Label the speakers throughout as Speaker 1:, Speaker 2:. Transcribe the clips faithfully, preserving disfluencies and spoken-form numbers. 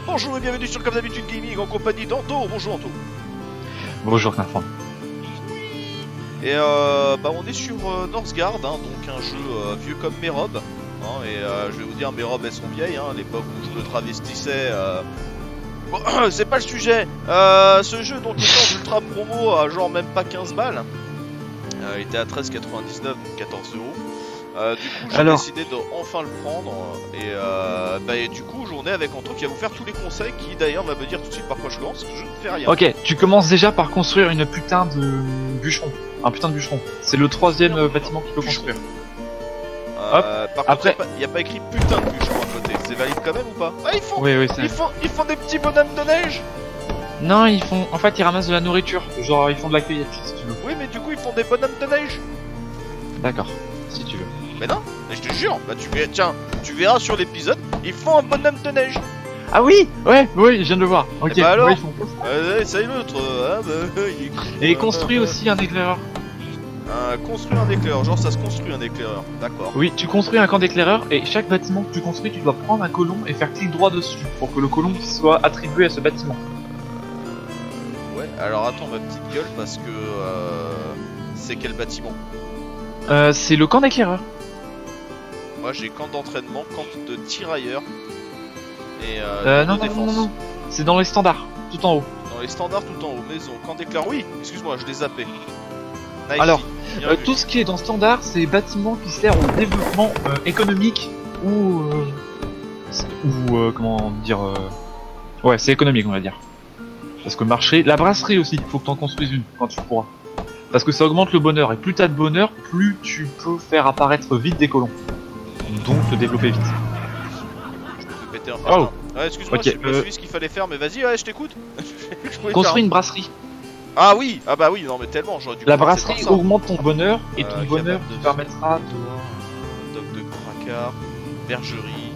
Speaker 1: Bonjour et bienvenue sur Comme d'habitude Gaming en compagnie d'Anto. Bonjour Anto.
Speaker 2: Bonjour Nathan.
Speaker 1: Et euh, bah on est sur euh, Northgard, hein, donc un jeu euh, vieux comme mes robes. Hein, et euh, je vais vous dire, mes robes elles sont vieilles, hein, à l'époque où je le travestissais. Euh... Bon, c'est pas le sujet. Euh, ce jeu donc est en ultra promo à genre même pas quinze balles. Euh, il était à treize quatre-vingt-dix-neuf, donc quatorze euros. Euh, du coup j'ai
Speaker 2: Alors...
Speaker 1: décidé de enfin le prendre et, euh, bah, et du coup on est avec Anto qui va vous faire tous les conseils, qui d'ailleurs va me dire tout de suite par quoi je commence, parce que je ne fais rien.
Speaker 2: Ok, tu commences déjà par construire une putain de bûcheron, un putain de bûcheron. C'est le troisième euh, bâtiment qu'il faut construire.
Speaker 1: Euh, par contre,
Speaker 2: après,
Speaker 1: il n'y a, a pas écrit putain de bûcheron à côté, c'est valide quand même ou pas? Ah, ils font,
Speaker 2: oui, oui,
Speaker 1: ils font, ils font des petits bonhommes de neige.
Speaker 2: Non, ils font, en fait ils ramassent de la nourriture, genre ils font de la cueillette si tu veux.
Speaker 1: Oui mais du coup ils font des bonhommes de neige.
Speaker 2: D'accord, si tu veux.
Speaker 1: Mais non, mais je te jure, bah tu verras, tiens, tu verras sur l'épisode, ils font un bonhomme de neige.
Speaker 2: Ah oui, ouais, oui, je viens de le voir. Ok,
Speaker 1: bah alors,
Speaker 2: ouais, ils font
Speaker 1: euh, c'est l'autre, hein, bah, il est cool.
Speaker 2: Et construit aussi un éclaireur.
Speaker 1: Euh, construire un éclaireur, genre ça se construit un éclaireur, d'accord.
Speaker 2: Oui, tu construis un camp d'éclaireurs et chaque bâtiment que tu construis, tu dois prendre un colon et faire clic droit dessus pour que le colon soit attribué à ce bâtiment.
Speaker 1: Euh, ouais, alors attends ma petite gueule parce que euh, c'est quel bâtiment?
Speaker 2: Euh, c'est le camp d'éclaireurs.
Speaker 1: Moi j'ai camp d'entraînement, camp de tirailleurs et euh,
Speaker 2: Euh,
Speaker 1: de
Speaker 2: non, non,
Speaker 1: défense.
Speaker 2: non, non, non, c'est dans les standards, tout en haut.
Speaker 1: Dans les standards tout en haut, maison, camp d'éclaireurs, oui, excuse-moi, je l'ai zappé. Nice.
Speaker 2: Alors,
Speaker 1: Bien
Speaker 2: euh,
Speaker 1: vu.
Speaker 2: tout ce qui est dans standard, c'est bâtiments qui servent au développement euh, économique ou... Euh, ou euh, comment dire... Euh... Ouais, c'est économique on va dire. Parce que le marché... La brasserie aussi, faut que t'en construises une quand tu pourras. Parce que ça augmente le bonheur, et plus t'as de bonheur, plus tu peux faire apparaître vite des colons. Donc te développer vite.
Speaker 1: Je peux péter un
Speaker 2: Oh.
Speaker 1: frein. Ouais, excuse-moi,
Speaker 2: Ok,
Speaker 1: j'ai pas
Speaker 2: euh,
Speaker 1: suivi ce qu'il fallait faire, mais vas-y, ouais, je t'écoute. Je pouvais
Speaker 2: Construis
Speaker 1: faire
Speaker 2: une
Speaker 1: un-
Speaker 2: brasserie.
Speaker 1: Ah oui, ah bah oui, non mais tellement, j'aurais dû
Speaker 2: La
Speaker 1: commencer
Speaker 2: brasserie
Speaker 1: par ça.
Speaker 2: augmente ton bonheur, et ton
Speaker 1: Euh,
Speaker 2: bonheur
Speaker 1: cabane
Speaker 2: te
Speaker 1: de-
Speaker 2: permettra de...
Speaker 1: Doc de Cracard, bergerie.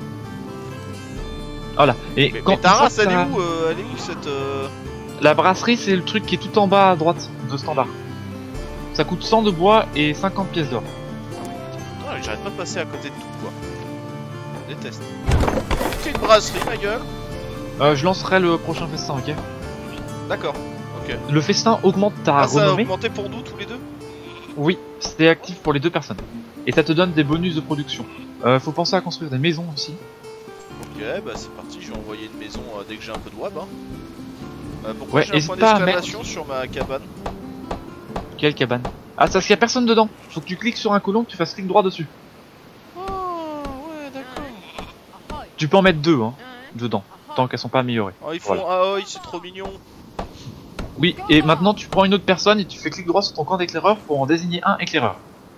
Speaker 2: Voilà. Et
Speaker 1: Mais,
Speaker 2: quand
Speaker 1: mais ta
Speaker 2: une fois
Speaker 1: race,
Speaker 2: que
Speaker 1: elle est
Speaker 2: t'as-
Speaker 1: où, euh, elle est où cette... euh,
Speaker 2: La brasserie, c'est le truc qui est tout en bas à droite de standard. Ça coûte cent de bois et cinquante pièces d'or.
Speaker 1: Ah, j'arrête pas de passer à côté de tout, quoi. Je déteste. C'est une brasserie, ma gueule.
Speaker 2: Euh, je lancerai le prochain festin, ok?
Speaker 1: D'accord, ok.
Speaker 2: Le festin augmente ta
Speaker 1: Ah, ça a
Speaker 2: renommée.
Speaker 1: augmenté pour nous, tous les deux?
Speaker 2: Oui, c'est actif pour les deux personnes. Et ça te donne des bonus de production. Euh, faut penser à construire des maisons aussi.
Speaker 1: Ok, bah c'est parti, je vais envoyer une maison euh, dès que j'ai un peu de web. Hein. Euh, pourquoi
Speaker 2: Ouais,
Speaker 1: j'ai un
Speaker 2: hésite
Speaker 1: point
Speaker 2: pas à
Speaker 1: d'exclamation sur ma cabane?
Speaker 2: Quelle cabane? Ah, ça, parce qu'il y a personne dedans. Faut que tu cliques sur un colon, que tu fasses clic droit dessus.
Speaker 1: Oh, ouais, d'accord.
Speaker 2: Tu peux en mettre deux, hein, dedans, tant qu'elles sont pas améliorées.
Speaker 1: Oh, ils font...
Speaker 2: Voilà.
Speaker 1: Ah oui, c'est trop mignon.
Speaker 2: Oui, et maintenant tu prends une autre personne et tu fais clic droit sur ton camp d'éclaireur pour en désigner un éclaireur.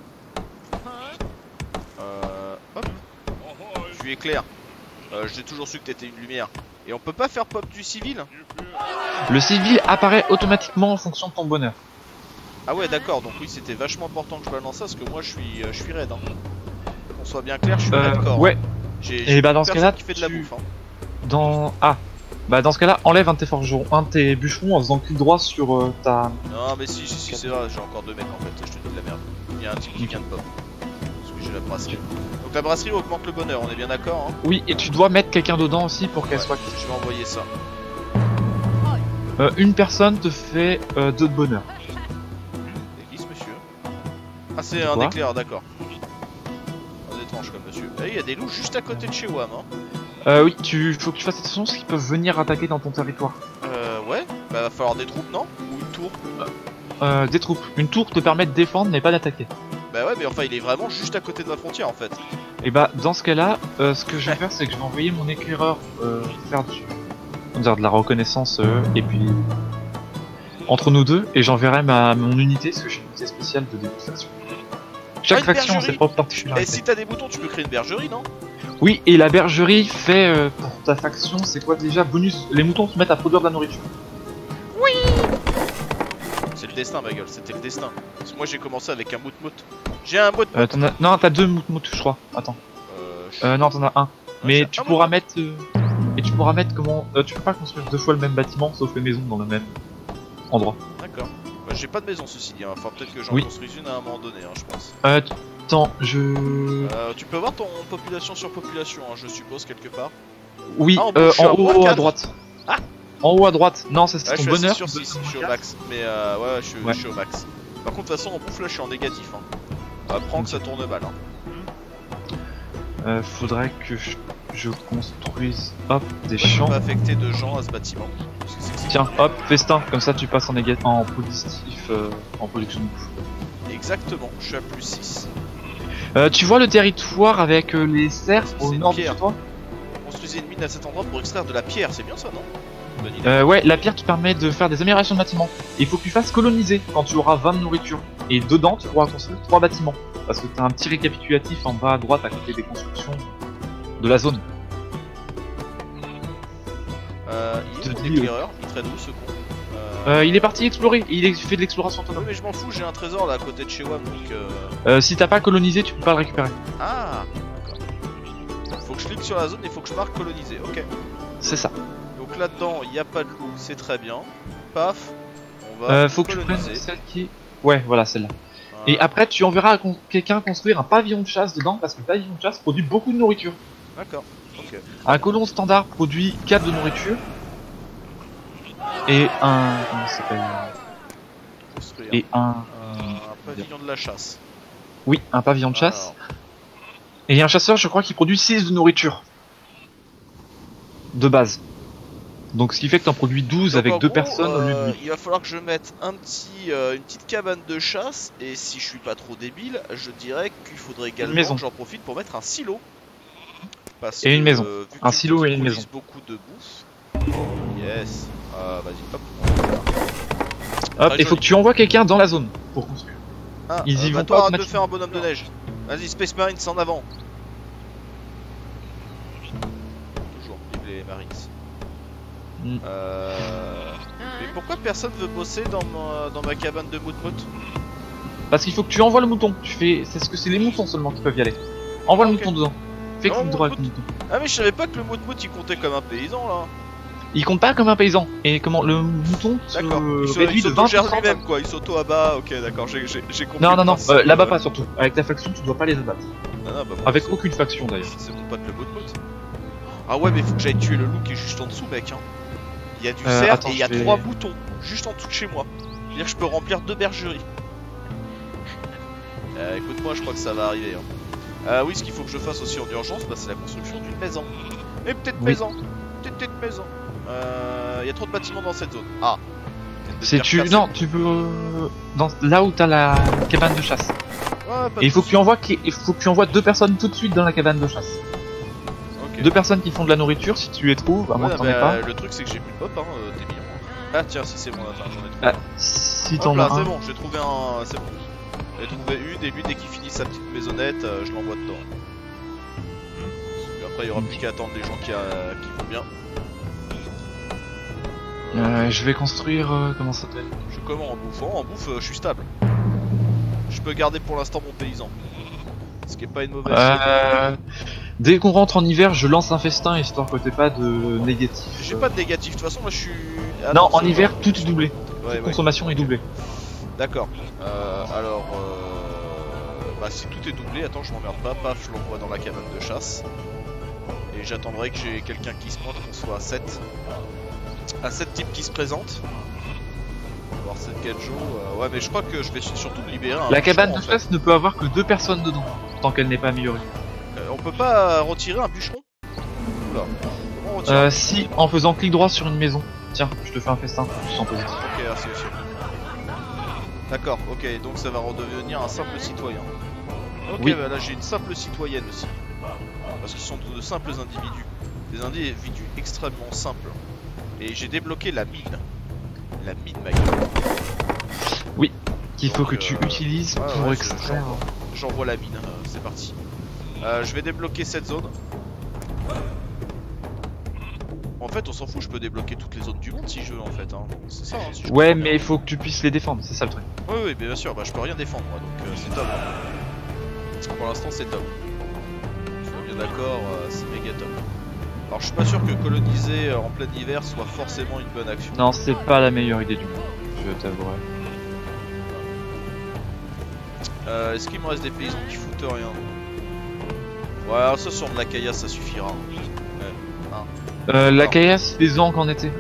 Speaker 1: Euh... Hop. Je suis éclair. Euh, j'ai toujours su que t'étais une lumière. Et on peut pas faire pop du civil?
Speaker 2: Le civil apparaît automatiquement en fonction de ton bonheur.
Speaker 1: Ah ouais, d'accord, donc oui, c'était vachement important que je balance ça, parce que moi je suis, euh, je suis raide. Hein. Qu'on soit bien clair, je suis
Speaker 2: Euh,
Speaker 1: raide-corps.
Speaker 2: ouais.
Speaker 1: J'ai
Speaker 2: Et
Speaker 1: j'ai
Speaker 2: bah
Speaker 1: une
Speaker 2: dans ce
Speaker 1: personne
Speaker 2: cas-là,
Speaker 1: qui fait de la
Speaker 2: tu-
Speaker 1: bouffe. Hein.
Speaker 2: Dans... Ah, bah dans ce cas-là, enlève un de tes forgerons, un de tes bûcherons en faisant clic droit sur euh, ta...
Speaker 1: Non, mais si, si, si, c'est vrai, j'ai encore deux mecs en fait, je te dis de la merde. Il y a un type qui vient de pop. Parce que j'ai la brasserie. Donc la brasserie augmente le bonheur, on est bien d'accord, hein.
Speaker 2: Oui, et tu dois mettre quelqu'un dedans aussi pour qu'elle
Speaker 1: Ouais,
Speaker 2: soit...
Speaker 1: je vais envoyer ça.
Speaker 2: Euh, une personne te fait euh, deux de bonheur.
Speaker 1: C'est qui ce monsieur? Ah, c'est un
Speaker 2: Quoi
Speaker 1: éclaireur, d'accord. Un étrange comme monsieur. Ah, il y a des loups juste à côté de chez Wam, hein.
Speaker 2: Euh, oui, tu faut que tu fasses attention parce qu'ils peuvent venir attaquer dans ton territoire.
Speaker 1: Euh, ouais, bah va falloir des troupes, non? Ou une tour?
Speaker 2: Euh, des troupes. Une tour te permet de défendre mais pas d'attaquer.
Speaker 1: Bah ouais, mais enfin, il est vraiment juste à côté de ma frontière en fait.
Speaker 2: Et bah dans ce cas-là, euh, ce que je vais faire c'est que je vais envoyer mon éclaireur euh, faire du... on va dire de la reconnaissance euh, et puis entre nous deux et j'enverrai ma mon unité parce que j'ai une unité spéciale de dégustation. Chaque
Speaker 1: Ah, une
Speaker 2: faction a
Speaker 1: bergerie.
Speaker 2: ses propres
Speaker 1: Et
Speaker 2: particularités.
Speaker 1: si t'as des boutons, tu peux créer une bergerie, non?
Speaker 2: Oui, et la bergerie fait euh, pour ta faction, c'est quoi déjà? Bonus, les moutons se mettent à produire de la nourriture.
Speaker 1: C'est le destin, ma gueule, c'était le destin. Parce que moi j'ai commencé avec un mout-mout. J'ai un mout
Speaker 2: Euh, t'en as... Non, t'as deux moutons, je crois. Attends.
Speaker 1: Euh, je-
Speaker 2: Euh, non, t'en as un. Mais
Speaker 1: j'ai
Speaker 2: tu
Speaker 1: un
Speaker 2: pourras
Speaker 1: mout-mout.
Speaker 2: mettre... euh, Et tu pourras mettre comment... Euh, tu peux pas construire deux fois le même bâtiment, sauf les maisons dans le même endroit.
Speaker 1: D'accord. Bah, j'ai pas de maison ceci dit, hein. Enfin peut-être que j'en
Speaker 2: Oui.
Speaker 1: construise une à un moment donné, hein, je pense.
Speaker 2: Euh, attends, je...
Speaker 1: Euh, tu peux voir ton population sur population, hein, je suppose, quelque part.
Speaker 2: Oui,
Speaker 1: Ah, en
Speaker 2: euh,
Speaker 1: je suis
Speaker 2: en
Speaker 1: à moins
Speaker 2: haut à
Speaker 1: quatre.
Speaker 2: droite.
Speaker 1: Ah.
Speaker 2: En haut à droite. Non, ça c'est
Speaker 1: Ouais, je
Speaker 2: ton
Speaker 1: suis
Speaker 2: bonheur.
Speaker 1: sur six,
Speaker 2: bonheur
Speaker 1: je suis au
Speaker 2: quatre.
Speaker 1: max. Mais euh, ouais, je suis,
Speaker 2: Ouais.
Speaker 1: je suis au max. Par contre, de toute façon, en bouffe là, je suis en négatif. Hein. Apprends que ça tourne mal. Hein.
Speaker 2: Euh, faudrait que je, je construise hop des
Speaker 1: Je suis
Speaker 2: champs.
Speaker 1: pas affecté de gens à ce bâtiment. Parce que c'est que c'est-
Speaker 2: Tiens, hop, festin, comme ça tu passes en négatif, en positif, euh, en production de bouffe.
Speaker 1: Exactement, je suis à plus six.
Speaker 2: Euh, tu vois le territoire avec euh, les serres
Speaker 1: C'est
Speaker 2: au
Speaker 1: une
Speaker 2: nord de
Speaker 1: pierre.
Speaker 2: chez toi?
Speaker 1: Construisez une mine à cet endroit pour extraire de la pierre, c'est bien ça, non? Bonne idée.
Speaker 2: Euh, ouais, la pierre te permet de faire des améliorations de bâtiments. Et il faut que tu fasses coloniser quand tu auras vingt de nourriture. Et dedans, tu pourras construire trois bâtiments. Parce que tu as un petit récapitulatif en bas à droite à côté des constructions de la zone.
Speaker 1: Euh, il
Speaker 2: Je
Speaker 1: est
Speaker 2: te
Speaker 1: mon
Speaker 2: dis,
Speaker 1: éclaireur, il traîne où ce con euh...
Speaker 2: Euh, il est parti explorer, il est- fait de l'exploration
Speaker 1: Oui,
Speaker 2: autonome.
Speaker 1: mais je m'en fous, j'ai un trésor là à côté de chez WAM donc. Euh...
Speaker 2: Euh, si t'as pas colonisé, tu peux pas le récupérer.
Speaker 1: Ah, d'accord. Faut que je clique sur la zone et faut que je marque coloniser, ok.
Speaker 2: C'est ça.
Speaker 1: Donc là-dedans, il n'y a pas de loup, c'est très bien. Paf, on va
Speaker 2: Euh, faut que tu
Speaker 1: coloniser.
Speaker 2: prennes celle qui... Ouais, voilà, celle-là.
Speaker 1: Voilà.
Speaker 2: Et après, tu enverras con- quelqu'un construire un pavillon de chasse dedans, parce que le pavillon de chasse produit beaucoup de nourriture.
Speaker 1: D'accord, ok.
Speaker 2: Un colon standard produit quatre de nourriture. Et un... Comment ça s'appelle?
Speaker 1: Construire
Speaker 2: Et un...
Speaker 1: un, un pavillon de la chasse.
Speaker 2: Oui, un pavillon de chasse.
Speaker 1: Alors,
Speaker 2: Et un chasseur, je crois, qui produit six de nourriture. De base. Donc ce qui fait que t'en produis douze
Speaker 1: donc,
Speaker 2: avec
Speaker 1: en
Speaker 2: deux
Speaker 1: gros,
Speaker 2: personnes au lieu de
Speaker 1: euh,
Speaker 2: huit.
Speaker 1: il va falloir que je mette un petit, euh, une petite cabane de chasse. Et si je suis pas trop débile, je dirais qu'il faudrait également
Speaker 2: maison.
Speaker 1: que j'en profite pour mettre un silo. Parce
Speaker 2: Et
Speaker 1: que,
Speaker 2: une maison.
Speaker 1: euh, vu que
Speaker 2: Un
Speaker 1: tu
Speaker 2: silo et une
Speaker 1: produises
Speaker 2: maison.
Speaker 1: beaucoup de bouffe. Yes. Ah, vas-y, hop.
Speaker 2: Hop,
Speaker 1: Très
Speaker 2: il faut
Speaker 1: joli.
Speaker 2: que tu envoies quelqu'un dans la zone pour construire.
Speaker 1: Ah,
Speaker 2: Ils y
Speaker 1: euh,
Speaker 2: vont
Speaker 1: bah,
Speaker 2: pas
Speaker 1: toi, arrête de
Speaker 2: automatiquement.
Speaker 1: faire un bonhomme de neige. Vas-y, Space Marines, en avant. Toujours, vive les Marines.
Speaker 2: Mm.
Speaker 1: Euh... Mais pourquoi personne veut bosser dans ma, dans ma cabane de mout-mout?
Speaker 2: Parce qu'il faut que tu envoies le mouton. Tu fais, c'est ce que c'est les moutons seulement qui peuvent y aller. Envoie
Speaker 1: Ah,
Speaker 2: le
Speaker 1: ok.
Speaker 2: mouton dedans. Fais
Speaker 1: Non,
Speaker 2: clic droit avec le
Speaker 1: mout-
Speaker 2: mouton.
Speaker 1: Ah mais je savais pas que le mout-mout il comptait comme un paysan là.
Speaker 2: Il compte pas comme un paysan. Et comment le mouton se
Speaker 1: D'accord. Il s'au-
Speaker 2: réduit
Speaker 1: il
Speaker 2: de vingt pour
Speaker 1: s'auto-gère
Speaker 2: cent.
Speaker 1: lui-même quoi, il s'auto-abat, ok d'accord, j'ai j'ai- j'ai compris.
Speaker 2: Non,
Speaker 1: le
Speaker 2: non, non,
Speaker 1: principe,
Speaker 2: euh, là-bas
Speaker 1: euh,
Speaker 2: pas surtout. Avec ta faction, tu dois pas les abattre.
Speaker 1: non, non, bah, bon,
Speaker 2: Avec
Speaker 1: c'est-
Speaker 2: aucune faction d'ailleurs.
Speaker 1: C'est mon pote le mout-mout. Ah ouais mais faut que j'aille tuer le loup qui est juste en dessous mec hein. Il y a du
Speaker 2: Euh,
Speaker 1: cerf
Speaker 2: attends,
Speaker 1: et il y a
Speaker 2: je vais-
Speaker 1: trois moutons juste en dessous de chez moi. C'est-à-dire que je peux remplir deux bergeries. Euh, écoute-moi, je crois que ça va arriver. Hein. Euh, oui, ce qu'il faut que je fasse aussi en urgence, bah, c'est la construction d'une maison. Et peut-être
Speaker 2: Oui.
Speaker 1: maison. Peut-être peut-être maison. Euh, Il y a trop de bâtiments dans cette zone. Ah.
Speaker 2: C'est tu, non, tu veux euh, dans là où t'as la cabane de chasse.
Speaker 1: Ouais, pas
Speaker 2: Et il
Speaker 1: de
Speaker 2: faut que
Speaker 1: soucis.
Speaker 2: tu envoies, il faut que tu envoies deux personnes tout de suite dans la cabane de chasse.
Speaker 1: Ok.
Speaker 2: Deux personnes qui font de la nourriture, si tu les trouves, à moins
Speaker 1: Ouais,
Speaker 2: que t'en
Speaker 1: bah,
Speaker 2: aies pas.
Speaker 1: le truc c'est que j'ai plus de pop, hein, euh, t'es mignon. Ah tiens, si c'est bon, attends, j'en ai trouvé
Speaker 2: Ah,
Speaker 1: un.
Speaker 2: si
Speaker 1: Hop
Speaker 2: t'en
Speaker 1: là,
Speaker 2: as
Speaker 1: c'est
Speaker 2: un.
Speaker 1: bon, j'ai trouvé un. C'est bon. J'ai trouvé une et lui, dès qu'il finit sa petite maisonnette, euh, je l'envoie dedans. Parce que après, il y aura plus qu'à attendre les gens qui, euh, qui vont bien.
Speaker 2: Euh, je vais construire, euh, comment ça s'appelle?
Speaker 1: Je suis comment en bouffe? En bouffe, euh, je suis stable. Je peux garder pour l'instant mon paysan. Ce qui est pas une mauvaise chose.
Speaker 2: Euh, dès qu'on rentre en hiver, je lance un festin histoire que t'aies pas de négatif.
Speaker 1: J'ai pas de négatif, de toute façon, moi je suis. Ah
Speaker 2: Non, en
Speaker 1: c'est
Speaker 2: hiver,
Speaker 1: pas-
Speaker 2: tout est doublé.
Speaker 1: Ouais, ouais.
Speaker 2: Consommation est doublée.
Speaker 1: D'accord. Euh, alors, euh... bah si tout est doublé, attends, je m'emmerde pas, paf, je l'envoie dans la cabane de chasse. Et j'attendrai que j'ai quelqu'un qui se pointe, qu'on soit à sept. À sept types qui se présentent. On va voir sept quatre jours. Euh, ouais, mais je crois que je vais surtout me libérer. un
Speaker 2: La
Speaker 1: bûcheron,
Speaker 2: cabane
Speaker 1: en
Speaker 2: de
Speaker 1: fait.
Speaker 2: chasse ne peut avoir que deux personnes dedans, tant qu'elle n'est pas améliorée.
Speaker 1: Euh, on peut pas retirer un bûcheron? Oula. Comment on retire un
Speaker 2: Euh,
Speaker 1: bûcheron
Speaker 2: si, en faisant clic droit sur une maison. Tiens, je te fais un festin, tu sens positif.
Speaker 1: Ok, merci monsieur. D'accord, ok, donc ça va redevenir un simple citoyen. Ok,
Speaker 2: Oui.
Speaker 1: bah là j'ai une simple citoyenne aussi. Parce que ce sont de simples individus. Des individus extrêmement simples. Et j'ai débloqué la mine. La mine, ma gueule.
Speaker 2: Qu'il faut
Speaker 1: Donc,
Speaker 2: que tu
Speaker 1: euh,
Speaker 2: utilises
Speaker 1: ouais,
Speaker 2: pour
Speaker 1: ouais, je-
Speaker 2: extraire.
Speaker 1: J'envoie la mine, euh, c'est parti. Euh, je vais débloquer cette zone. En fait, on s'en fout, je peux débloquer toutes les zones du monde si je veux en fait. Hein. C'est ça, hein, si je
Speaker 2: Ouais,
Speaker 1: comprends bien.
Speaker 2: mais il faut que tu puisses les défendre, c'est ça le truc.
Speaker 1: Oui, oui, bien sûr, bah, je peux rien défendre moi, donc euh, c'est top. Hein. Pour l'instant, c'est top. Je suis bien d'accord, euh, c'est méga top. Alors, je suis pas sûr que coloniser euh, en plein hiver soit forcément une bonne action.
Speaker 2: Non, c'est pas la meilleure idée du monde, je t'avouerai.
Speaker 1: Euh, Est-ce qu'il me reste des paysans qui foutent rien? Ouais, alors ça sur de la caillasse, ça suffira. Ouais.
Speaker 2: Euh, la
Speaker 1: Non.
Speaker 2: caillasse des ans qu'en été.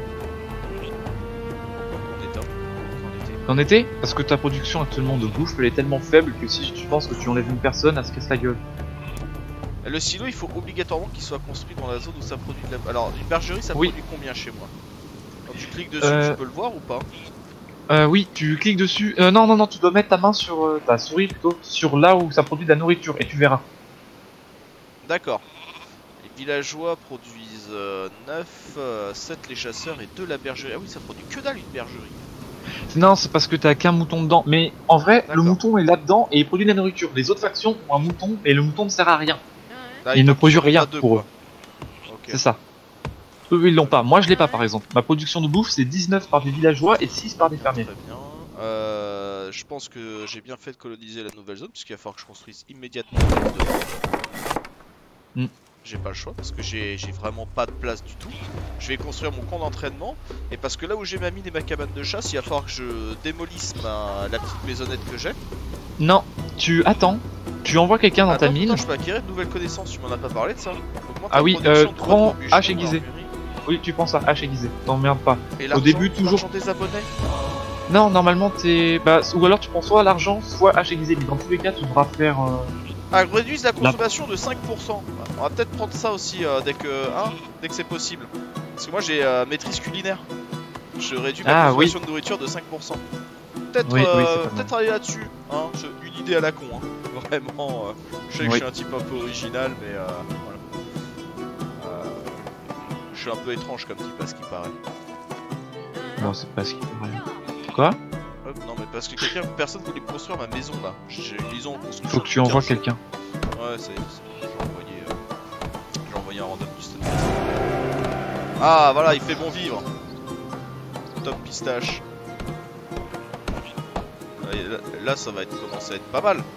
Speaker 1: En état. En été.
Speaker 2: Qu'en été parce que ta production actuellement de bouffe elle est tellement faible que si tu penses que tu enlèves une personne, elle se casse la gueule.
Speaker 1: Le silo, il faut obligatoirement qu'il soit construit dans la zone où ça produit de la... Alors, une bergerie, ça
Speaker 2: Oui.
Speaker 1: produit combien chez moi? Quand tu cliques dessus,
Speaker 2: Euh,
Speaker 1: tu peux le voir ou pas?
Speaker 2: Euh, oui, tu cliques dessus. Euh, non, non, non, tu dois mettre ta main sur euh, ta souris plutôt sur là où ça produit de la nourriture et tu verras.
Speaker 1: D'accord. Les villageois produisent euh, neuf, euh, sept les chasseurs et deux la bergerie. Ah oui, ça produit que dalle une bergerie.
Speaker 2: Non, c'est parce que t'as qu'un mouton dedans. Mais en vrai, le
Speaker 1: D'accord.
Speaker 2: mouton est là-dedans et il produit de la nourriture. Les autres factions ont un mouton et le mouton ne sert à rien.
Speaker 1: Là,
Speaker 2: Il ne
Speaker 1: t'en
Speaker 2: produit
Speaker 1: faut
Speaker 2: rien
Speaker 1: pas deux,
Speaker 2: pour
Speaker 1: quoi.
Speaker 2: eux.
Speaker 1: Ok.
Speaker 2: C'est ça. Eux, ils l'ont pas. Moi, je l'ai pas par exemple. Ma production de bouffe, c'est dix-neuf par des villageois et six par des fermiers.
Speaker 1: Très bien. Euh, je pense que j'ai bien fait de coloniser la nouvelle zone puisqu'il va falloir que je construise immédiatement la zone.
Speaker 2: Hmm.
Speaker 1: J'ai pas le choix parce que j'ai j'ai vraiment pas de place du tout. Je vais construire mon camp d'entraînement et parce que là où j'ai ma mine et ma cabane de chasse, il va falloir que je démolisse ma, la petite maisonnette que j'ai.
Speaker 2: Non, tu attends. Tu envoies quelqu'un dans
Speaker 1: Attends,
Speaker 2: ta mine.
Speaker 1: putain, je peux acquérir de nouvelles connaissances, tu m'en as pas parlé de ça. Augmente
Speaker 2: Ah
Speaker 1: la
Speaker 2: oui,
Speaker 1: production
Speaker 2: euh,
Speaker 1: de bois
Speaker 2: prends
Speaker 1: de bûcherons,
Speaker 2: hache aiguisée.
Speaker 1: armurerie.
Speaker 2: Oui, tu penses à hache aiguisée. T'emmerdes pas.
Speaker 1: Et
Speaker 2: Au
Speaker 1: l'argent,
Speaker 2: début, toujours.
Speaker 1: l'argent des abonnés.
Speaker 2: Non, normalement, t'es. Bah, ou alors tu prends soit l'argent, soit hache aiguisée. Mais dans tous les cas, tu devras faire. Euh...
Speaker 1: Ah, réduise la consommation de cinq pour cent. On va peut-être prendre ça aussi euh, dès que hein, dès que c'est possible. Parce que moi j'ai euh, maîtrise culinaire. Je réduis ma
Speaker 2: Ah,
Speaker 1: consommation de nourriture de cinq pour cent. Peut-être
Speaker 2: Oui, oui,
Speaker 1: euh,
Speaker 2: c'est pas mal.
Speaker 1: peut-être aller là-dessus. Hein. Je- Une idée à la con. Hein. Vraiment. euh, je sais que
Speaker 2: Oui.
Speaker 1: je suis un type un peu original, mais euh, voilà. Euh, je suis un peu étrange comme type à ce qui paraît.
Speaker 2: Non, c'est pas ce qui paraît. Quoi?
Speaker 1: Hop, non mais parce que quelqu'un, personne voulait me construire ma maison là. J'ai une maison en construction.
Speaker 2: Faut que tu
Speaker 1: depuis
Speaker 2: envoies
Speaker 1: quinze jours.
Speaker 2: quelqu'un.
Speaker 1: Ouais, ça y est, c'est bon, j'ai envoyé, euh, j'ai envoyé un random juste. Ah, voilà, il fait bon vivre. Top pistache. Là, là, là, ça va être commencer à être pas mal.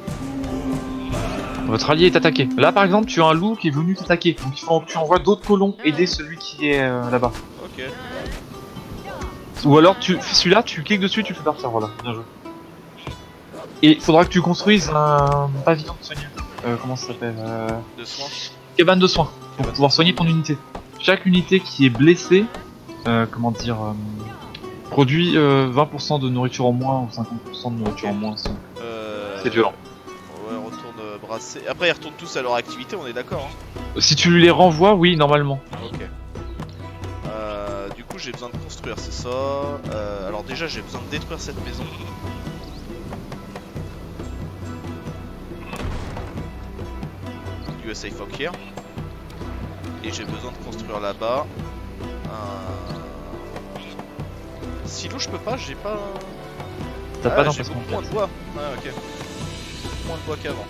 Speaker 2: Votre allié est attaqué. Là, par exemple, tu as un loup qui est venu t'attaquer. Donc il faut que tu envoies d'autres colons aider celui qui est euh, là-bas.
Speaker 1: Ok.
Speaker 2: Ou alors, tu celui-là, tu cliques dessus, tu le fais partir. Voilà, bien joué. Et il faudra que tu construises un pavillon de soigneurs. Euh, comment ça s'appelle euh...
Speaker 1: De soins.
Speaker 2: Cabane de soins. Pour pouvoir soigner ton unité. Chaque unité qui est blessée, euh, comment dire, euh, produit euh, vingt pour cent de nourriture en moins ou cinquante pour cent de nourriture en moins. C'est
Speaker 1: Euh...
Speaker 2: c'est violent.
Speaker 1: Ouais, on retourne euh, brasser. Après, ils retournent tous à leur activité, on est d'accord. Hein.
Speaker 2: Si tu les renvoies, oui, normalement.
Speaker 1: Ok. Euh, du coup, j'ai besoin de construire, c'est ça. Euh, alors, déjà, j'ai besoin de détruire cette maison. U S A fuck here. Et j'ai besoin de construire là-bas un silo. Je peux pas, j'ai pas.
Speaker 2: T'as
Speaker 1: Ah,
Speaker 2: pas
Speaker 1: j'ai
Speaker 2: d'emplacement.
Speaker 1: beaucoup moins de bois. Ah, ok. Beaucoup moins de bois qu'avant.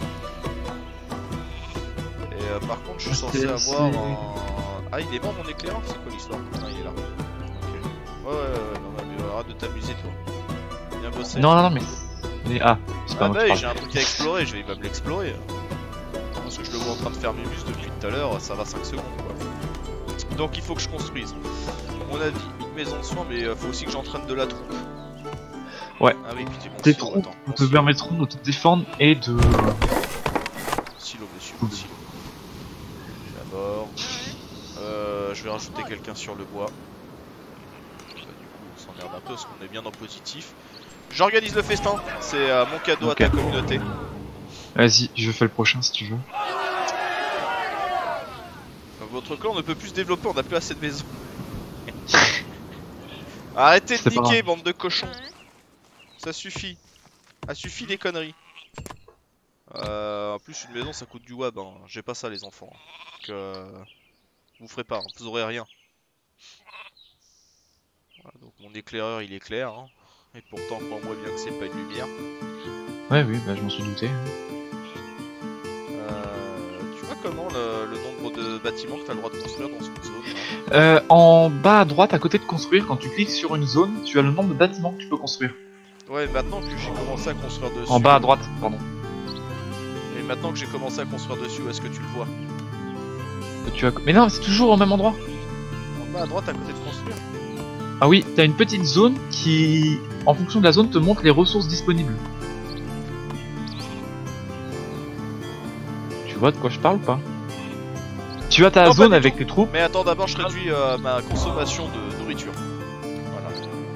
Speaker 1: Et euh, par contre, je suis censé
Speaker 2: C'est-
Speaker 1: avoir
Speaker 2: c'est-
Speaker 1: un. Ah, il est mort mon éclaireur. C'est quoi l'histoire? Ah, il est là. Ok. Ouais, ouais, ouais. Non, mais arrête de t'amuser, toi. Bien bossé.
Speaker 2: Non, non, non, mais. mais ah, c'est pas
Speaker 1: Ah
Speaker 2: moi
Speaker 1: bah
Speaker 2: qui
Speaker 1: oui,
Speaker 2: parle.
Speaker 1: j'ai un truc à explorer, je vais, il va me l'explorer. Parce que je le vois en train de faire mes muscles depuis tout à l'heure, ça va cinq secondes quoi. Donc il faut que je construise. On a dit une maison de soins, mais euh, faut aussi que j'entraîne de la troupe.
Speaker 2: Ouais.
Speaker 1: Ah oui, puis t'es mon
Speaker 2: Tes
Speaker 1: silo,
Speaker 2: troupes
Speaker 1: attends.
Speaker 2: te
Speaker 1: Mon silo.
Speaker 2: permettront de te défendre et de.
Speaker 1: Silo, monsieur, mon silo. D'abord. Euh, je vais rajouter quelqu'un sur le bois. Bah, du coup, on s'emmerde un peu parce qu'on est bien dans le positif. J'organise le festin, c'est euh, mon cadeau
Speaker 2: Ok.
Speaker 1: à ta communauté.
Speaker 2: Vas-y, je fais le prochain si tu veux.
Speaker 1: Votre clan ne peut plus se développer, on n'a plus assez de maisons. Arrêtez de
Speaker 2: C'est pas
Speaker 1: niquer, bande de cochons. Ça suffit. Ça suffit les conneries. Euh, en plus, une maison ça coûte du web. Hein. J'ai pas ça, les enfants. Donc, euh, vous ferez pas, hein. Vous aurez rien. Voilà, donc, mon éclaireur il éclaire. Hein. Et pourtant, crois-moi bien que c'est pas une lumière.
Speaker 2: Ouais, oui, bah je m'en suis douté.
Speaker 1: Euh, tu vois comment le, le nombre de bâtiments que tu as le droit de construire dans une zone hein
Speaker 2: Euh, en bas à droite, à côté de construire, quand tu cliques sur une zone, tu as le nombre de bâtiments que tu peux construire.
Speaker 1: Ouais, maintenant que j'ai commencé à construire dessus.
Speaker 2: En bas à droite, pardon.
Speaker 1: Et maintenant que j'ai commencé à construire dessus, où est-ce que tu le vois?
Speaker 2: Tu as... Mais non, c'est toujours au même endroit.
Speaker 1: En bas à droite à côté de construire.
Speaker 2: Ah oui, t'as une petite zone qui, en fonction de la zone, te montre les ressources disponibles. Tu vois de quoi je parle ou pas? tu as ta
Speaker 1: Non, pas
Speaker 2: zone
Speaker 1: du
Speaker 2: avec
Speaker 1: tout.
Speaker 2: tes troupes.
Speaker 1: Mais attends, d'abord je réduis euh, ma consommation de nourriture. Voilà.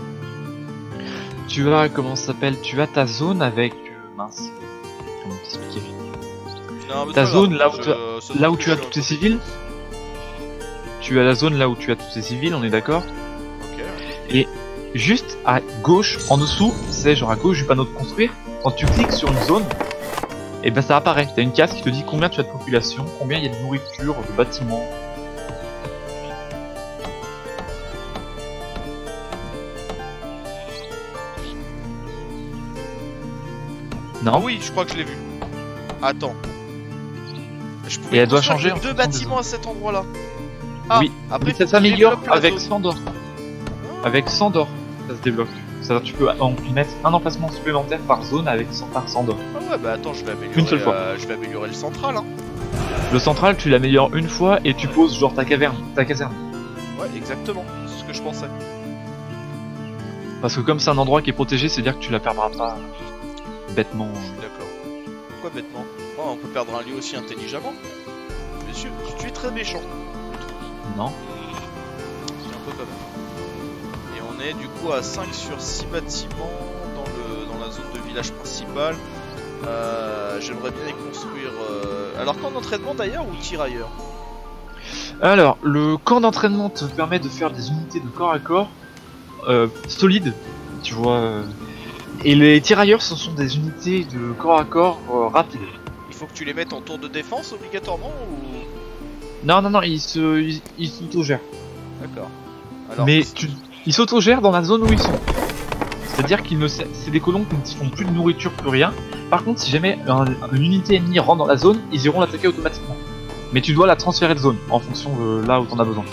Speaker 2: Tu as, comment ça s'appelle, tu as ta zone avec, euh, mince, comment t'expliquer.
Speaker 1: Non, mais
Speaker 2: Ta
Speaker 1: c'est pas
Speaker 2: zone
Speaker 1: grave,
Speaker 2: là où,
Speaker 1: je-
Speaker 2: tu as,
Speaker 1: ça
Speaker 2: là
Speaker 1: se
Speaker 2: où tu as
Speaker 1: fait
Speaker 2: tous tes
Speaker 1: chier.
Speaker 2: civils. Tu as la zone là où tu as tous tes civils, on est d'accord.
Speaker 1: Ok.
Speaker 2: Et juste à gauche, en dessous, c'est genre à gauche du panneau de construire. Quand tu cliques sur une zone, et ben ça apparaît. T'as une case qui te dit combien tu as de population, combien il y a de nourriture, de bâtiments.
Speaker 1: Ah
Speaker 2: Non.
Speaker 1: oui, je crois que je l'ai vu. Attends. Je pouvais
Speaker 2: Et elle doit
Speaker 1: construire
Speaker 2: changer
Speaker 1: que
Speaker 2: en
Speaker 1: deux
Speaker 2: fonction des
Speaker 1: bâtiments
Speaker 2: zones.
Speaker 1: à cet endroit-là. Ah,
Speaker 2: Oui,
Speaker 1: après
Speaker 2: mais
Speaker 1: faut
Speaker 2: ça
Speaker 1: que je
Speaker 2: s'améliore
Speaker 1: développe la
Speaker 2: avec
Speaker 1: zone.
Speaker 2: cent d'or. Avec cent d'or, ça se débloque. C'est-à-dire tu peux en mettre un emplacement supplémentaire par zone avec cent par cent d'or.
Speaker 1: Ah ouais, bah attends, je vais améliorer,
Speaker 2: Une seule fois.
Speaker 1: euh, je vais améliorer le central. Hein.
Speaker 2: Le central, tu l'améliores une fois et tu poses genre ta caverne, ta caserne.
Speaker 1: Ouais, exactement. C'est ce que je pensais.
Speaker 2: Parce que comme c'est un endroit qui est protégé, c'est-à-dire que tu la perdras pas bêtement.
Speaker 1: Je suis d'accord. Pourquoi bêtement? Oh, on peut perdre un lieu aussi intelligemment. Monsieur, tu es très méchant.
Speaker 2: Non.
Speaker 1: C'est un peu comme ça. Et on est du coup à cinq sur six bâtiments dans, le, dans la zone de village principal. Euh, J'aimerais bien y construire... Euh... Alors camp d'entraînement d'ailleurs ou tirailleurs?
Speaker 2: Alors, le camp d'entraînement te permet de faire des unités de corps à corps euh, solides, tu vois. euh, Et les tirailleurs, ce sont des unités de corps à corps euh, rapides.
Speaker 1: Il faut que tu les mettes en tour de défense obligatoirement ou...
Speaker 2: Non, non, non, ils se, ils, ils s'autogèrent.
Speaker 1: D'accord. Alors,
Speaker 2: Mais tu, ils s'autogèrent dans la zone où ils sont. C'est-à-dire qu'ils ne, c'est des colons qui ne font plus de nourriture, plus rien. Par contre, si jamais un- une unité ennemie rentre dans la zone, ils iront l'attaquer automatiquement. Mais tu dois la transférer de zone en fonction de là où t'en as besoin.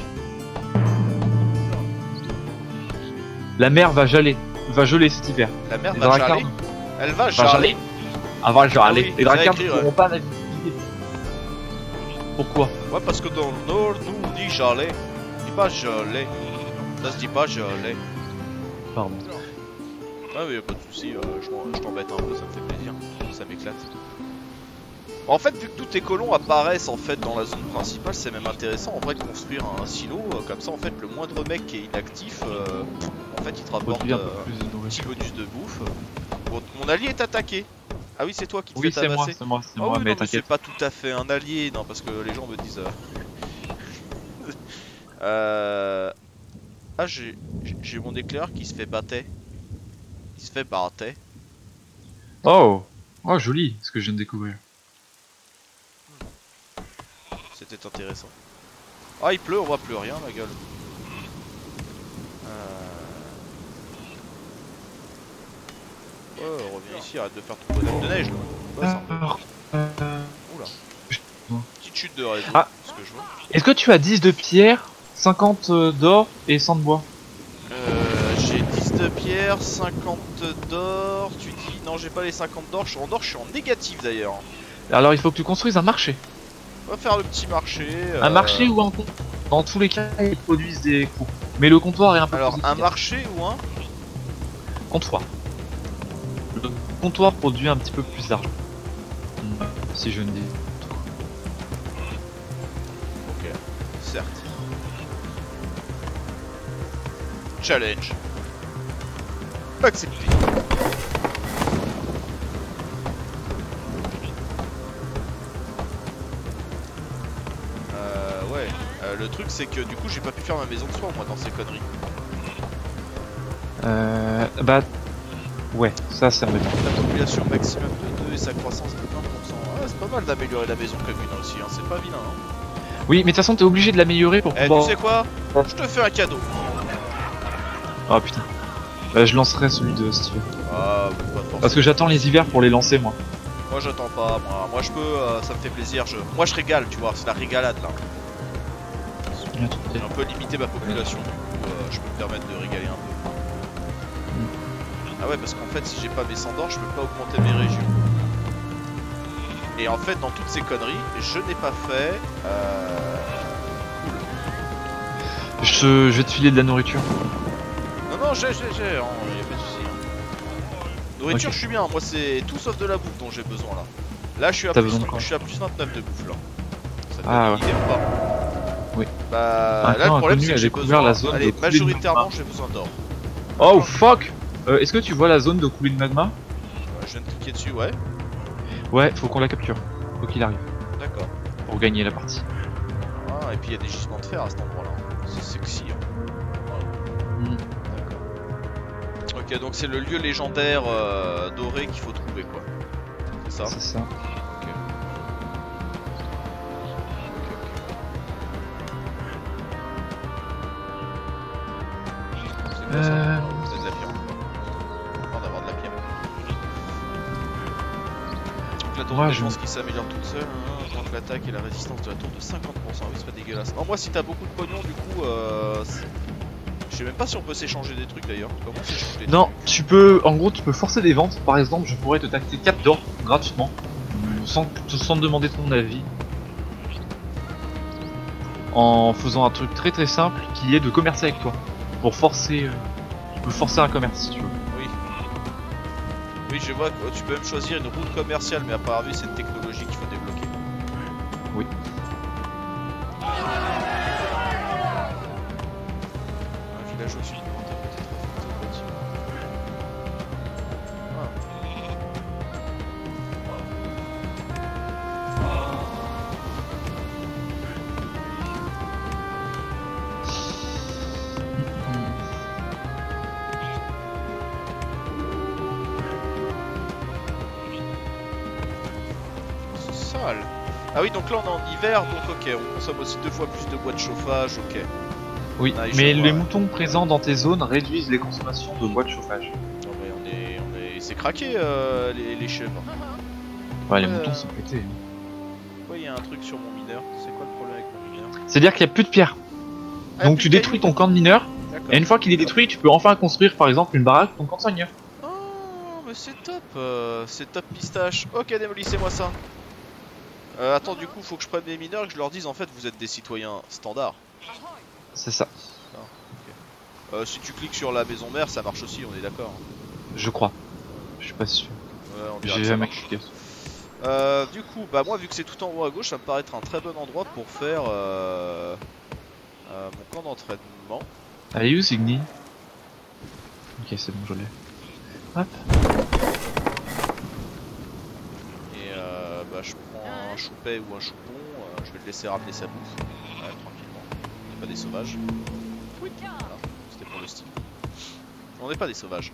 Speaker 2: La mer va geler, va geler cet hiver.
Speaker 1: la merde
Speaker 2: Les
Speaker 1: va
Speaker 2: Drakkar
Speaker 1: jaler. Elle va
Speaker 2: va
Speaker 1: jaler.
Speaker 2: geler. Avant le
Speaker 1: Ah
Speaker 2: geler.
Speaker 1: oui,
Speaker 2: Les
Speaker 1: ça a
Speaker 2: Drakkar ne
Speaker 1: écrit, ouais.
Speaker 2: pourront pas naviguer. Pourquoi?
Speaker 1: Ouais, parce que dans le nord, nous on dit jaler. On dit pas geler. Ça se dit pas geler.
Speaker 2: Pardon.
Speaker 1: Ah oui, pas de soucis, euh, je m'en- je t'embête un peu, ça me fait plaisir. Ça m'éclate. En fait, vu que tous tes colons apparaissent en fait dans la zone principale, c'est même intéressant en vrai de construire un silo. euh, Comme ça, en fait, le moindre mec qui est inactif, euh, en fait, il te rapporte
Speaker 2: Produire un
Speaker 1: euh,
Speaker 2: peu plus de
Speaker 1: un petit
Speaker 2: nourriture.
Speaker 1: bonus de bouffe. Bon, mon allié est attaqué. Ah oui, c'est toi qui te
Speaker 2: Oui,
Speaker 1: fais
Speaker 2: c'est moi,
Speaker 1: tabasser.
Speaker 2: c'est moi, c'est
Speaker 1: Ah
Speaker 2: moi,
Speaker 1: oui,
Speaker 2: mais
Speaker 1: non, mais c'est
Speaker 2: t'inquiète.
Speaker 1: pas tout à fait un allié, non, parce que les gens me disent. Euh... euh... Ah, j'ai j'ai mon éclaireur qui se fait battre. Il se fait battre.
Speaker 2: Oh, oh, joli, ce que je viens de découvrir.
Speaker 1: C'était intéressant. Ah, il pleut, on voit plus rien, ma gueule. Euh... Ouais, reviens ici, arrête de faire ton bonhomme de neige là. Ouais, c'est un peu-
Speaker 2: Alors, euh,
Speaker 1: Oula. Petite chute de réseau,
Speaker 2: Ah.
Speaker 1: ce que je vois.
Speaker 2: est-ce que tu as dix de pierre, cinquante d'or et cent de bois?
Speaker 1: Euh, j'ai dix de pierre, cinquante d'or. Tu dis non, j'ai pas les cinquante d'or. Je suis en or, je suis en négatif d'ailleurs.
Speaker 2: Alors il faut que tu construises un marché.
Speaker 1: On va faire le petit marché. euh,
Speaker 2: Un marché ou un comptoir. Dans tous les cas, ils produisent des coûts. Mais le comptoir est un peu
Speaker 1: Alors,
Speaker 2: plus
Speaker 1: un
Speaker 2: efficace.
Speaker 1: marché ou un
Speaker 2: comptoir. Le comptoir produit un petit peu plus d'argent. Hmm, Si je ne dis.
Speaker 1: Ok, certes. Challenge. Accepté. Euh, ouais. Euh, le truc, c'est que du coup, j'ai pas pu faire ma maison de soins, moi, dans ces conneries.
Speaker 2: Euh. Bah. Ouais, ça c'est embêtant.
Speaker 1: La population maximum de deux et sa croissance de vingt pour cent. Ah, c'est pas mal d'améliorer la maison commune aussi, hein. C'est pas vilain. Hein.
Speaker 2: Oui, mais de toute façon, t'es obligé de l'améliorer pour
Speaker 1: Eh,
Speaker 2: pouvoir.
Speaker 1: tu sais quoi? Je te fais un cadeau.
Speaker 2: Ah putain. Bah, je lancerai celui de Steven.
Speaker 1: Ah, mais pas de
Speaker 2: Parce que j'attends les hivers pour les lancer, moi.
Speaker 1: Moi, j'attends pas, moi. Moi, je peux, euh, ça me fait plaisir. Je... Moi, je régale, tu vois. C'est la régalade là. J'ai un peu limité ma population, du coup, euh, je peux me permettre de régaler un peu. Ah ouais, parce qu'en fait, si j'ai pas mes cent d'or, je peux pas augmenter mes régions. Et en fait, dans toutes ces conneries, je n'ai pas fait. Euh...
Speaker 2: Je, je vais te filer de la nourriture.
Speaker 1: Non, non, j'ai, j'ai, j'ai, hein, y a pas de soucis. hein. Nourriture,
Speaker 2: Ok.
Speaker 1: je suis bien. Moi, c'est tout sauf de la bouffe dont j'ai besoin là. Là, je suis à
Speaker 2: T'as
Speaker 1: plus,
Speaker 2: besoin de quoi
Speaker 1: je suis à plus vingt-neuf de bouffe là. Ça te
Speaker 2: Ah
Speaker 1: donne une idée ou pas?
Speaker 2: Oui.
Speaker 1: Bah
Speaker 2: Un
Speaker 1: là le
Speaker 2: clan
Speaker 1: problème
Speaker 2: inconnu
Speaker 1: c'est que
Speaker 2: a
Speaker 1: j'ai
Speaker 2: découvert
Speaker 1: besoin...
Speaker 2: la zone
Speaker 1: Allez,
Speaker 2: de coulée de
Speaker 1: majoritairement
Speaker 2: magma.
Speaker 1: j'ai besoin d'or.
Speaker 2: Oh fuck euh, Est-ce que tu vois la zone de coulée de magma?
Speaker 1: Ouais, je viens de cliquer dessus, ouais.
Speaker 2: Ouais, faut qu'on la capture. Faut qu'il arrive.
Speaker 1: D'accord.
Speaker 2: Pour gagner la partie.
Speaker 1: Ah, et puis il y a des gisements de fer à cet endroit-là. C'est sexy. Hein.
Speaker 2: Mm.
Speaker 1: D'accord. Ok, donc c'est le lieu légendaire euh, doré qu'il faut trouver, quoi. C'est ça?
Speaker 2: C'est ça.
Speaker 1: Ok. Ok, ok. C'est quoi ça?
Speaker 2: Euh...
Speaker 1: C'est de la pierre. On d'avoir de la pierre. Donc la tour
Speaker 2: Moi,
Speaker 1: de
Speaker 2: je-
Speaker 1: défense qui s'améliore toute seule, hein, augmente l'attaque et la résistance de la tour de cinquante pour cent. Oui, c'est pas dégueulasse. Non, moi si t'as beaucoup de pognon, du coup, euh, c'est- je sais même pas si on peut s'échanger des trucs d'ailleurs. Comment on s'échange des
Speaker 2: Non, tu peux, en gros, tu peux forcer des ventes. Par exemple, je pourrais te taxer quatre d'or gratuitement, sans, sans te demander ton avis, en faisant un truc très très simple qui est de commercer avec toi. Pour forcer, euh, tu peux forcer un commerce si tu veux.
Speaker 1: Oui. Oui, je vois que oh, tu peux même choisir une route commerciale, mais à part vu, c'est une technologie qu'il faut débloquer.
Speaker 2: Oui.
Speaker 1: Un village au sud, peut-être affecté au bâtiment. C'est sale. Ah oui, donc là on est en hiver, donc ok, on consomme aussi deux fois plus de bois de chauffage, ok.
Speaker 2: Oui,
Speaker 1: Ah, je
Speaker 2: mais
Speaker 1: vois,
Speaker 2: les
Speaker 1: ouais.
Speaker 2: moutons présents dans tes zones réduisent les consommations de bois de chauffage.
Speaker 1: Non mais on est, on est, c'est craqué euh, les, les chèvres.
Speaker 2: Ouais, les
Speaker 1: Euh,
Speaker 2: moutons sont pétés.
Speaker 1: Pourquoi il y a un truc sur mon mineur? C'est quoi le problème avec mon mineur?
Speaker 2: C'est-à-dire qu'il n'y a plus de pierre.
Speaker 1: Ah,
Speaker 2: Donc
Speaker 1: plus
Speaker 2: tu
Speaker 1: de
Speaker 2: détruis
Speaker 1: cailloux.
Speaker 2: ton camp de mineur,
Speaker 1: D'accord.
Speaker 2: et une fois qu'il est détruit, tu peux enfin construire par exemple une baraque pour ton camp de soigneur.
Speaker 1: Oh, mais c'est top, euh, c'est top pistache. Ok, démolissez-moi ça. Euh, attends, du coup, faut que je prenne mes mineurs et que je leur dise en fait, vous êtes des citoyens standards.
Speaker 2: C'est ça,
Speaker 1: Euh, si tu cliques sur la maison mère, ça marche aussi, on est d'accord.
Speaker 2: je crois. Je suis pas sûr.
Speaker 1: Ouais, on dirait
Speaker 2: J'ai
Speaker 1: que ça
Speaker 2: jamais
Speaker 1: marche.
Speaker 2: cliqué.
Speaker 1: Euh, du coup, bah moi, vu que c'est tout en haut à gauche, ça me paraît être un très bon endroit pour faire euh, euh, mon camp d'entraînement.
Speaker 2: Allez, où Signy? Ok, c'est bon, je l'ai. Hop.
Speaker 1: Et euh, bah, je prends un choupet ou un choupon, euh, je vais le laisser ramener sa bouffe. Ouais, tranquillement. On n'est pas des sauvages. Oui, voilà, c'était pour le style. On n'est pas des sauvages.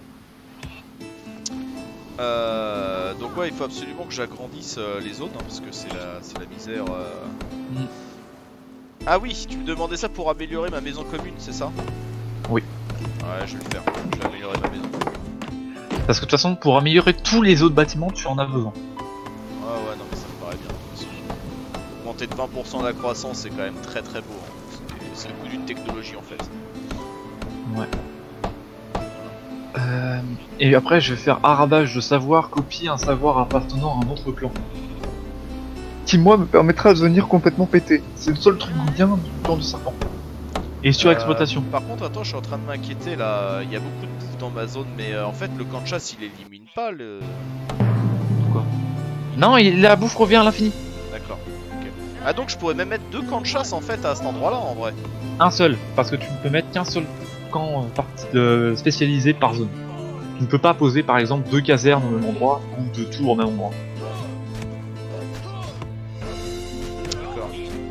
Speaker 1: Euh, donc ouais, il faut absolument que j'agrandisse euh, les zones, hein, parce que c'est la, c'est la misère. euh.
Speaker 2: Mm.
Speaker 1: Ah oui, tu me demandais ça pour améliorer ma maison commune, c'est ça?
Speaker 2: Oui.
Speaker 1: Ouais, je vais le faire. Je vais améliorer ma maison.
Speaker 2: Parce que de toute façon, pour améliorer tous les autres bâtiments, tu en as besoin.
Speaker 1: Ah ouais, non mais ça me paraît bien. Parce que augmenter de vingt pour cent la croissance, c'est quand même très très beau. Hein. C'est- C'est le coup d'une technologie en fait.
Speaker 2: Ouais. Euh, et après, je vais faire arabage de savoir, copier un savoir appartenant à un autre clan. Qui, moi, me permettra de devenir complètement pété. C'est le seul truc bien du clan du serpent. Et sur exploitation.
Speaker 1: Euh, par contre, attends, je suis en train de m'inquiéter là. Il y a beaucoup de bouffe dans ma zone, mais euh, en fait, le camp de chasse il élimine pas le.
Speaker 2: Quoi? Non, il- la bouffe revient à l'infini.
Speaker 1: D'accord. ok. Ah, donc je pourrais même mettre deux camps de chasse en fait à cet endroit là en vrai.
Speaker 2: Un seul, parce que tu ne peux mettre qu'un seul camp euh, parti- euh, spécialisé par zone. Tu ne peux pas poser par exemple deux casernes au même endroit ou deux tours au même endroit.
Speaker 1: D'accord.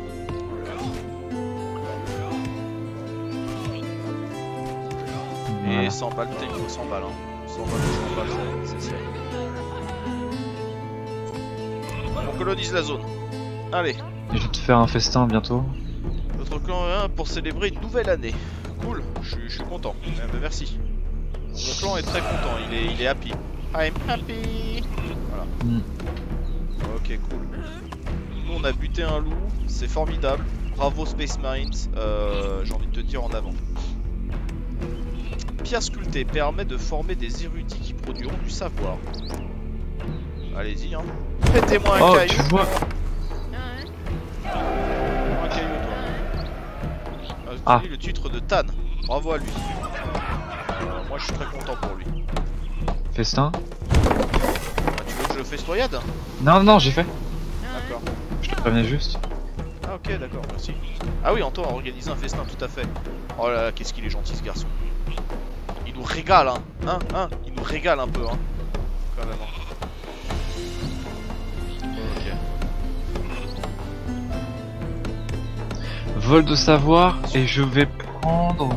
Speaker 2: Voilà.
Speaker 1: Et cent balles, peut-être il faut cent balles. Hein. cent balles, cent balles, c'est nécessaire. On colonise la zone. Allez.
Speaker 2: Et je vais te faire un festin bientôt.
Speaker 1: Notre clan est un pour célébrer une nouvelle année. Cool, je suis- je suis content. Eh ben, merci. Mon clan est très content, il est, il est happy. I'm happy. Voilà.
Speaker 2: Mm.
Speaker 1: Ok, cool. Nous on a buté un loup, c'est formidable. Bravo Space Marines, euh, j'ai envie de te dire en avant. Pierre sculptée permet de former des érudits qui produiront du savoir. Allez-y, hein. Mettez-moi un
Speaker 2: Oh,
Speaker 1: caillou.
Speaker 2: tu vois.
Speaker 1: Un caillou, toi. Ah,
Speaker 2: Ah.
Speaker 1: le titre de Tan. Bravo à lui. Euh, moi, je suis très content pour lui.
Speaker 2: Festin.
Speaker 1: Ah, tu veux que je festoyade?
Speaker 2: Non, non, j'ai fait.
Speaker 1: D'accord.
Speaker 2: Je te prévenais juste.
Speaker 1: Ah, Ah ok, d'accord, merci. Ah oui, Antoine a organisé un festin, tout à fait. Oh là là, qu'est-ce qu'il est gentil ce garçon. Il nous régale, hein, hein, hein, il nous régale un peu, hein. Quand même. Ok.
Speaker 2: Vol de savoir, et je vais prendre...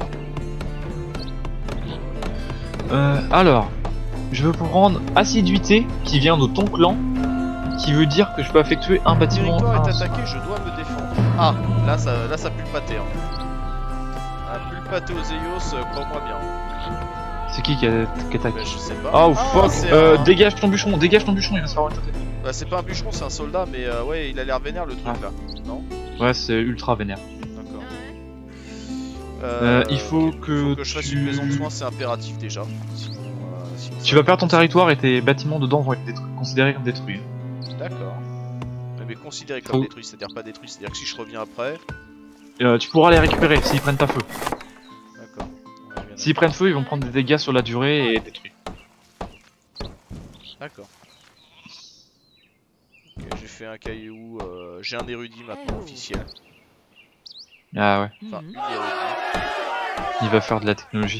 Speaker 2: Euh, alors, je veux prendre assiduité, qui vient de ton clan, qui veut dire que je peux effectuer un
Speaker 1: Le
Speaker 2: bâtiment...
Speaker 1: territoire est
Speaker 2: un-
Speaker 1: attaqué, je dois me défendre. Ah, là ça, là ça pue le pâté, hein. Ah, pue le pâté aux Eios, euh, crois-moi bien.
Speaker 2: C'est qui qui, a... qui attaque?
Speaker 1: Bah, je sais pas.
Speaker 2: Oh
Speaker 1: Ah,
Speaker 2: fuck,
Speaker 1: c'est
Speaker 2: euh,
Speaker 1: un-
Speaker 2: dégage ton bûcheron, dégage ton bûcheron, il va se faire one-shotter.
Speaker 1: Bah, c'est pas un bûcheron, c'est un soldat, mais euh, ouais, il a l'air vénère le truc
Speaker 2: Ah.
Speaker 1: là. Non?
Speaker 2: Ouais, c'est ultra vénère.
Speaker 1: D'accord.
Speaker 2: Euh, il faut
Speaker 1: ok.
Speaker 2: que
Speaker 1: Faut que je fasse
Speaker 2: tu-
Speaker 1: une maison de soins, c'est impératif déjà. Sinon, euh, sinon ça
Speaker 2: Tu
Speaker 1: va
Speaker 2: vas perdre ton
Speaker 1: pas
Speaker 2: territoire et tes bâtiments dedans vont être détruits- considérés comme détruits.
Speaker 1: passer. D'accord. Mais, mais considéré comme
Speaker 2: Faut-
Speaker 1: détruit, c'est-à-dire pas détruit, c'est-à-dire que si je reviens après.
Speaker 2: Euh, tu pourras les récupérer s'ils prennent pas feu.
Speaker 1: D'accord. Ouais, bien
Speaker 2: S'ils prennent feu, ils vont prendre des dégâts sur la durée et détruire.
Speaker 1: D'accord. Ok, j'ai fait un caillou, euh, j'ai un érudit maintenant officiel.
Speaker 2: Ah ouais,
Speaker 1: Enfin,
Speaker 3: Mhm.
Speaker 1: une érudit.
Speaker 2: il va faire de la technologie.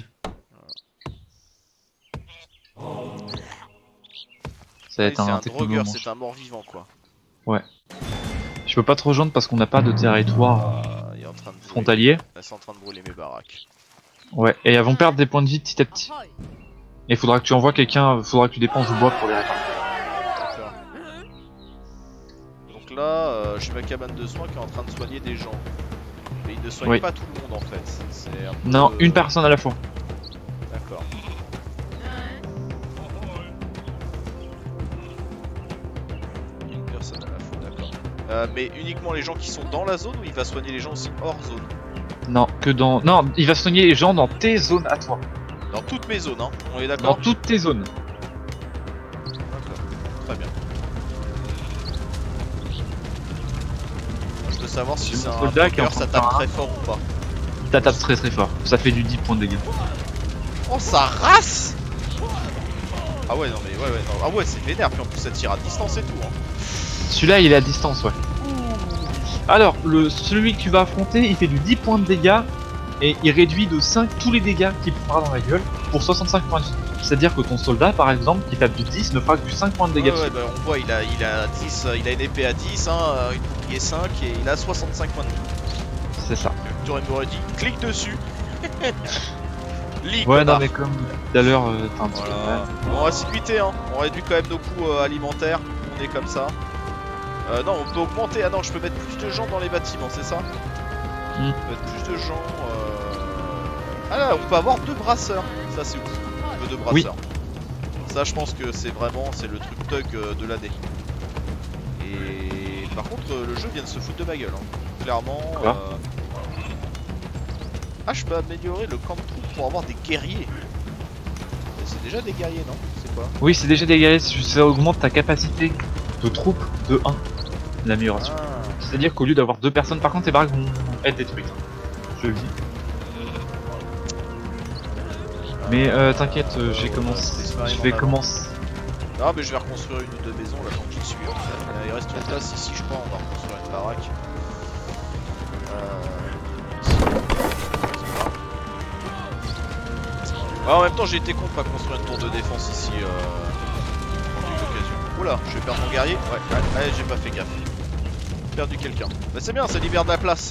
Speaker 2: Ça va
Speaker 1: Oui,
Speaker 2: être
Speaker 1: c'est
Speaker 2: un,
Speaker 1: un
Speaker 2: technologue.
Speaker 1: drogueur, c'est un mort-vivant quoi.
Speaker 2: Je peux pas te rejoindre parce qu'on n'a pas de territoire
Speaker 1: Ah, il est en train de brûler.
Speaker 2: frontalier.
Speaker 1: Là, c'est en train de brûler mes baraques.
Speaker 2: Ouais, et elles vont perdre des points de vie petit à petit. Et il faudra que tu envoies quelqu'un, faudra que tu dépenses du bois pour les réparer.
Speaker 1: D'accord. Donc là, euh, j'ai ma cabane de soins qui est en train de soigner des gens. Mais il ne soigne
Speaker 2: Oui.
Speaker 1: pas tout le monde en fait. C'est un peu,
Speaker 2: Non,
Speaker 1: euh,
Speaker 2: une personne à la fois.
Speaker 1: D'accord. Une personne à la fois, d'accord. Euh, mais uniquement les gens qui sont dans la zone ou il va soigner les gens aussi hors zone?
Speaker 2: Non, que dans... Non, il va soigner les gens dans tes zones à toi.
Speaker 1: Dans toutes mes zones, hein. On est
Speaker 2: Dans
Speaker 1: d'accord?
Speaker 2: toutes tes zones.
Speaker 1: D'accord. Très bien. Je veux savoir si
Speaker 2: J'ai
Speaker 1: c'est
Speaker 2: mon
Speaker 1: un
Speaker 2: soldat qui est en
Speaker 1: bloqueur,
Speaker 2: train
Speaker 1: ça
Speaker 2: de
Speaker 1: tape
Speaker 2: faire un-
Speaker 1: très fort ou pas.
Speaker 2: Il tape très très fort. Ça fait du dix points de dégâts.
Speaker 1: Oh, sa race! Ah ouais, non mais ouais, ouais, non. Ah ouais, c'est vénère, puis en plus ça tire à distance et tout, hein.
Speaker 2: Celui-là, il est à distance, ouais. Alors, le, celui que tu vas affronter, il fait du dix points de dégâts et il réduit de cinq tous les dégâts qu'il prendra dans la gueule pour soixante-cinq points de vie. C'est-à-dire que ton soldat, par exemple, qui tape du dix, ne fera que du cinq points de dégâts
Speaker 1: Ouais, ouais,
Speaker 2: dessus.
Speaker 1: bah, on voit, il a, il a dix, euh, il a une épée à dix, hein, euh, une bouclier cinq et il a soixante-cinq points de vie.
Speaker 2: C'est ça.
Speaker 1: Tu aurais dit, clique dessus. Lis,
Speaker 2: Ouais,
Speaker 1: connard.
Speaker 2: non, mais comme tout à l'heure, euh, t'as un petit peu de
Speaker 1: Voilà.
Speaker 2: mal.
Speaker 1: Bon, assiduité, hein. On réduit quand même nos coûts euh, alimentaires. On est comme ça. Euh, non, on peut augmenter. Ah non, je peux mettre plus de gens dans les bâtiments, c'est ça?
Speaker 2: Mm.
Speaker 1: On peut mettre plus de gens. Euh... Ah là, on peut avoir deux brasseurs. Ça, c'est ouf. On peut deux
Speaker 2: Oui.
Speaker 1: brasseurs. Ça, je pense que c'est vraiment c'est le truc thug euh, de l'année. Et par contre, euh, le jeu vient de se foutre de ma gueule. Hein. Clairement.
Speaker 2: Quoi
Speaker 1: euh, Ah, je peux améliorer le camp de troupes pour avoir des guerriers. Mais c'est déjà des guerriers, non? C'est quoi?
Speaker 2: Oui, c'est déjà dégagé, ça augmente ta capacité de troupe de un. L'amélioration.
Speaker 1: Ah.
Speaker 2: C'est-à-dire qu'au lieu d'avoir deux personnes, par contre, tes baraques vont être détruites. Je le dis. Mais euh, t'inquiète, euh, j'ai commencé. Je vais commencer.
Speaker 1: Non mais je vais reconstruire une ou deux maisons là tant que j'y suis en fait. Euh, Il reste une place ici je crois, on va reconstruire une baraque. Euh... ici. C'est pas. Ah, en même temps j'ai été con de pas construire une tour de défense ici euh... quand j'ai eu l'occasion. Oula, je vais perdre mon guerrier. Ouais, ouais, ouais j'ai pas fait gaffe. J'ai perdu quelqu'un. Bah c'est bien, ça libère de la place.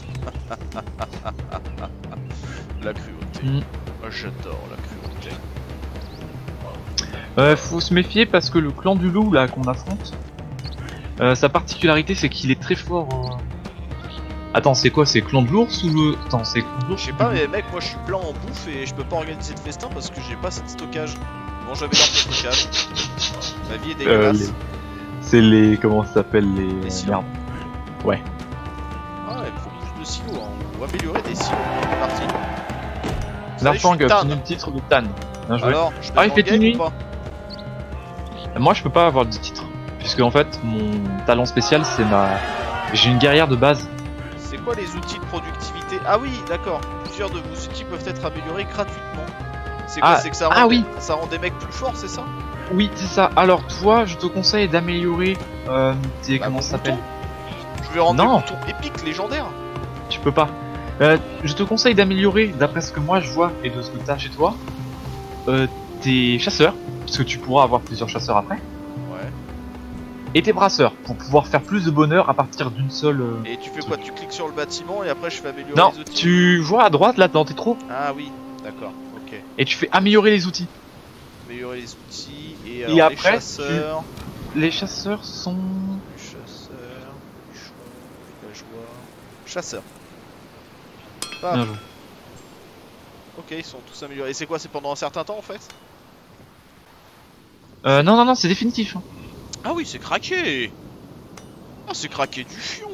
Speaker 1: La cruauté.
Speaker 2: Mm.
Speaker 1: Oh, j'adore la cruauté.
Speaker 2: Euh, faut se méfier parce que le clan du loup là qu'on affronte, euh, sa particularité c'est qu'il est très fort. euh. Attends, c'est quoi? C'est clan de l'ours ou le. Attends, c'est clan de l'ours.
Speaker 1: Je sais pas, mais mec, moi je suis plein en bouffe et je peux pas organiser de festin parce que j'ai pas assez de stockage. Bon, j'avais l'air de stockage. Ma vie est
Speaker 2: Euh,
Speaker 1: dégueulasse.
Speaker 2: les- C'est les. Comment ça s'appelle les.
Speaker 1: Les silos.
Speaker 2: Merde. Ouais.
Speaker 1: Ah, il me faut plus de silos. Hein. On va améliorer des silos. C'est parti.
Speaker 2: L'argent
Speaker 1: Salut, je suis
Speaker 2: a
Speaker 1: Tan.
Speaker 2: obtenu le titre de Tan. Bien joué.
Speaker 1: Alors, je
Speaker 2: Ah, il
Speaker 1: me
Speaker 2: fait
Speaker 1: game
Speaker 2: nuit.
Speaker 1: ou pas?
Speaker 2: Moi je peux pas avoir de titre. Puisque en fait, mon talent spécial c'est ma. J'ai une guerrière de base.
Speaker 1: C'est quoi les outils de productivité? Ah oui, d'accord. Plusieurs de vos outils peuvent être améliorés gratuitement. C'est quoi?
Speaker 2: Ah,
Speaker 1: C'est que ça rend,
Speaker 2: ah
Speaker 1: des-
Speaker 2: oui.
Speaker 1: ça rend des mecs plus forts, c'est ça?
Speaker 2: Oui, c'est ça. Alors toi, je te conseille d'améliorer euh, tes.
Speaker 1: Bah,
Speaker 2: comment
Speaker 1: mon
Speaker 2: ça s'appelle?
Speaker 1: bouton. Je veux rendre
Speaker 2: Non.
Speaker 1: des moutons épiques, légendaires.
Speaker 2: Tu peux pas. Euh, je te conseille d'améliorer, d'après ce que moi je vois et de ce que t'as chez toi, euh, tes chasseurs, parce que tu pourras avoir plusieurs chasseurs après,
Speaker 1: Ouais.
Speaker 2: et tes brasseurs, pour pouvoir faire plus de bonheur à partir d'une seule... euh,
Speaker 1: Et tu fais quoi? Tu cliques sur le bâtiment et après je fais améliorer
Speaker 2: Non,
Speaker 1: les outils.
Speaker 2: tu vois à droite là dans tes trous,
Speaker 1: Ah oui, d'accord, ok.
Speaker 2: et tu fais améliorer les outils.
Speaker 1: Améliorer les outils et,
Speaker 2: Et
Speaker 1: alors, les
Speaker 2: après,
Speaker 1: chasseurs.
Speaker 2: Les chasseurs sont...
Speaker 1: Chasseurs, bûcheron, villageois. Chasseurs.
Speaker 2: Bien
Speaker 1: Paf.
Speaker 2: joué.
Speaker 1: Ok, ils sont tous améliorés. Et c'est quoi? C'est pendant un certain temps en fait?
Speaker 2: Euh, non, non, non, c'est définitif. hein.
Speaker 1: Ah oui, c'est craqué. Ah, c'est craqué du fion.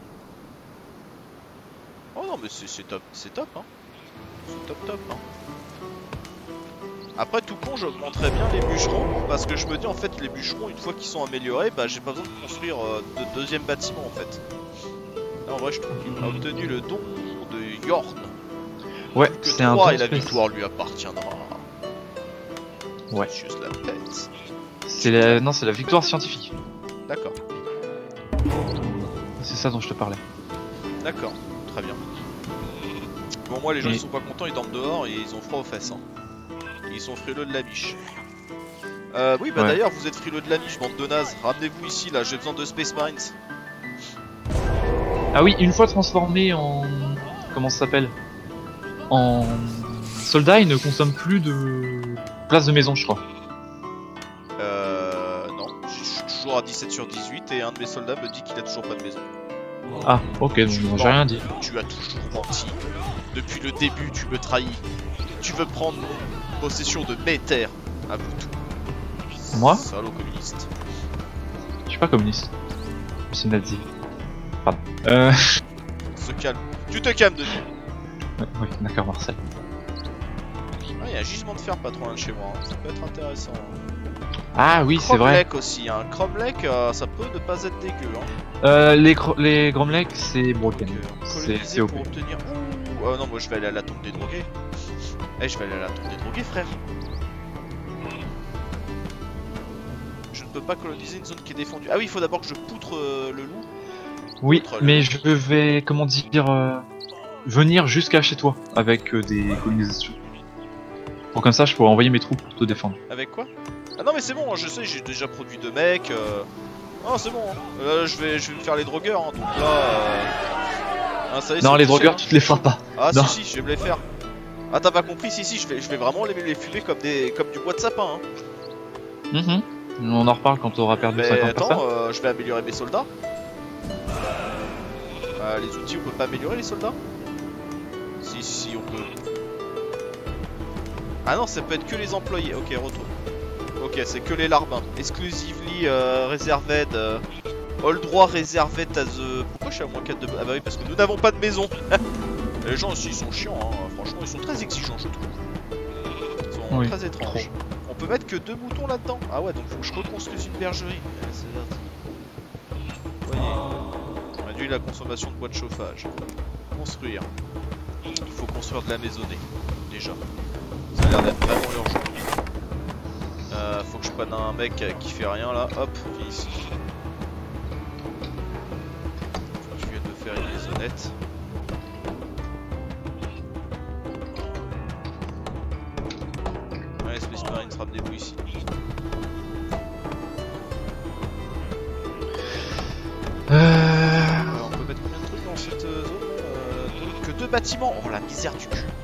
Speaker 1: Oh non, mais c'est c'est top, c'est top, hein. C'est top, top, hein. Après, tout con, j'augmenterais bien les bûcherons parce que je me dis en fait, les bûcherons, une fois qu'ils sont améliorés, bah j'ai pas besoin de construire euh, de deuxième bâtiment en fait. Là, en vrai, je trouve qu'il a obtenu le don de Yorn.
Speaker 2: Ouais,
Speaker 1: Que
Speaker 2: c'est un
Speaker 1: trois
Speaker 2: don
Speaker 1: et la
Speaker 2: spécial.
Speaker 1: victoire lui appartiendra.
Speaker 2: Ouais.
Speaker 1: Monsieur se la pète.
Speaker 2: C'est la... Non, c'est la victoire scientifique.
Speaker 1: D'accord,
Speaker 2: C'est ça dont je te parlais.
Speaker 1: d'accord, très bien. Bon, moi, les gens
Speaker 2: Et-
Speaker 1: ils sont pas contents, ils dorment dehors et ils ont froid aux fesses. Hein. Ils sont frileux de la miche. Euh, oui, bah
Speaker 2: Ouais.
Speaker 1: d'ailleurs, vous êtes frileux de la miche, bande de nazes. Ramenez-vous ici, là, j'ai besoin de Space Marines.
Speaker 2: Ah oui, une fois transformé en... Comment ça s'appelle? En... Soldat, il ne consomme plus de place de maison, je crois.
Speaker 1: Euh. Non, je suis toujours à dix-sept sur dix-huit et un de mes soldats me dit qu'il a toujours pas de maison.
Speaker 2: Ah, ok, donc
Speaker 1: Tu
Speaker 2: j'ai rien dit.
Speaker 1: Tu as toujours menti. Depuis le début, tu me trahis. Tu veux prendre possession de mes terres. À vous tout.
Speaker 2: Moi
Speaker 1: Salaud communiste.
Speaker 2: Je suis pas communiste. Je suis nazi. Pardon. Euh...
Speaker 1: Se calme. Tu te calmes, Denis.
Speaker 2: Oui, d'accord, Marcel.
Speaker 1: Ah, il y a un gisement de fer pas trop loin de chez moi. hein. Ça peut être intéressant. hein.
Speaker 2: Ah oui, c'est vrai.
Speaker 1: Cromlech aussi. Hein. Cromlech, euh, ça peut ne pas être dégueu. Hein.
Speaker 2: Euh, les, cro- les Gromlech, c'est broken.
Speaker 1: Donc, euh,
Speaker 2: C'est
Speaker 1: coloniser
Speaker 2: c'est O P.
Speaker 1: pour obtenir. Ouh, euh, non, moi je vais aller à la tombe des drogués. Eh, je vais aller à la tombe des drogués, frère. Je ne peux pas coloniser une zone qui est défendue. Ah oui, il faut d'abord que je poutre euh, le loup.
Speaker 2: Oui,
Speaker 1: Contre le-
Speaker 2: mais je vais, comment dire, euh, venir jusqu'à chez toi avec euh, des colonisations. Pour comme ça, je pourrais envoyer mes troupes pour te défendre.
Speaker 1: Avec quoi? Ah non, mais c'est bon, hein, je sais, j'ai déjà produit deux mecs. Euh... Non, c'est bon. Hein. Là, je vais, je vais me faire les drogueurs. Hein, donc là. Euh... Ah, ça y est,
Speaker 2: Non,
Speaker 1: c'est
Speaker 2: les
Speaker 1: officiel,
Speaker 2: drogueurs,
Speaker 1: hein.
Speaker 2: tu te les feras pas.
Speaker 1: Ah
Speaker 2: Non.
Speaker 1: si si, je vais me les faire. Ah t'as pas compris? Si si, je vais, je vais vraiment les, les fumer comme des, comme du bois de sapin. Hein.
Speaker 2: Mhm. On en reparle quand on aura perdu
Speaker 1: Mais
Speaker 2: cinquante
Speaker 1: attends,
Speaker 2: personnes.
Speaker 1: euh, je vais améliorer mes soldats. Euh, les outils, on peut pas améliorer les soldats? Si si, si, on peut. Ah non, ça peut être que les employés. Ok, retour. Ok, c'est que les larbins. Exclusively euh, reserved. Euh, all droit reserved as the. Pourquoi je suis à moins quatre de. Ah bah oui, parce que nous n'avons pas de maison. Les gens aussi ils sont chiants, hein. Franchement ils sont très exigeants je trouve. Ils sont
Speaker 2: Oui,
Speaker 1: très étranges. On peut mettre que deux moutons là-dedans. Ah ouais, donc faut que je reconstruise une bergerie. Ouais, c'est vert. Voyez, réduire la consommation de bois de chauffage. Construire. Il faut construire de la maisonnée, déjà. Ça a l'air d'être vraiment urgent. Euh, faut que je prenne un mec qui fait rien là. Hop, viens ici. Je viens de faire une maisonnette. Ouais, Space Marines, ramenez-vous ici.
Speaker 2: Euh...
Speaker 1: Euh, on peut mettre combien de trucs dans cette euh, zone euh, deux- Que deux bâtiments. Oh la misère du cul.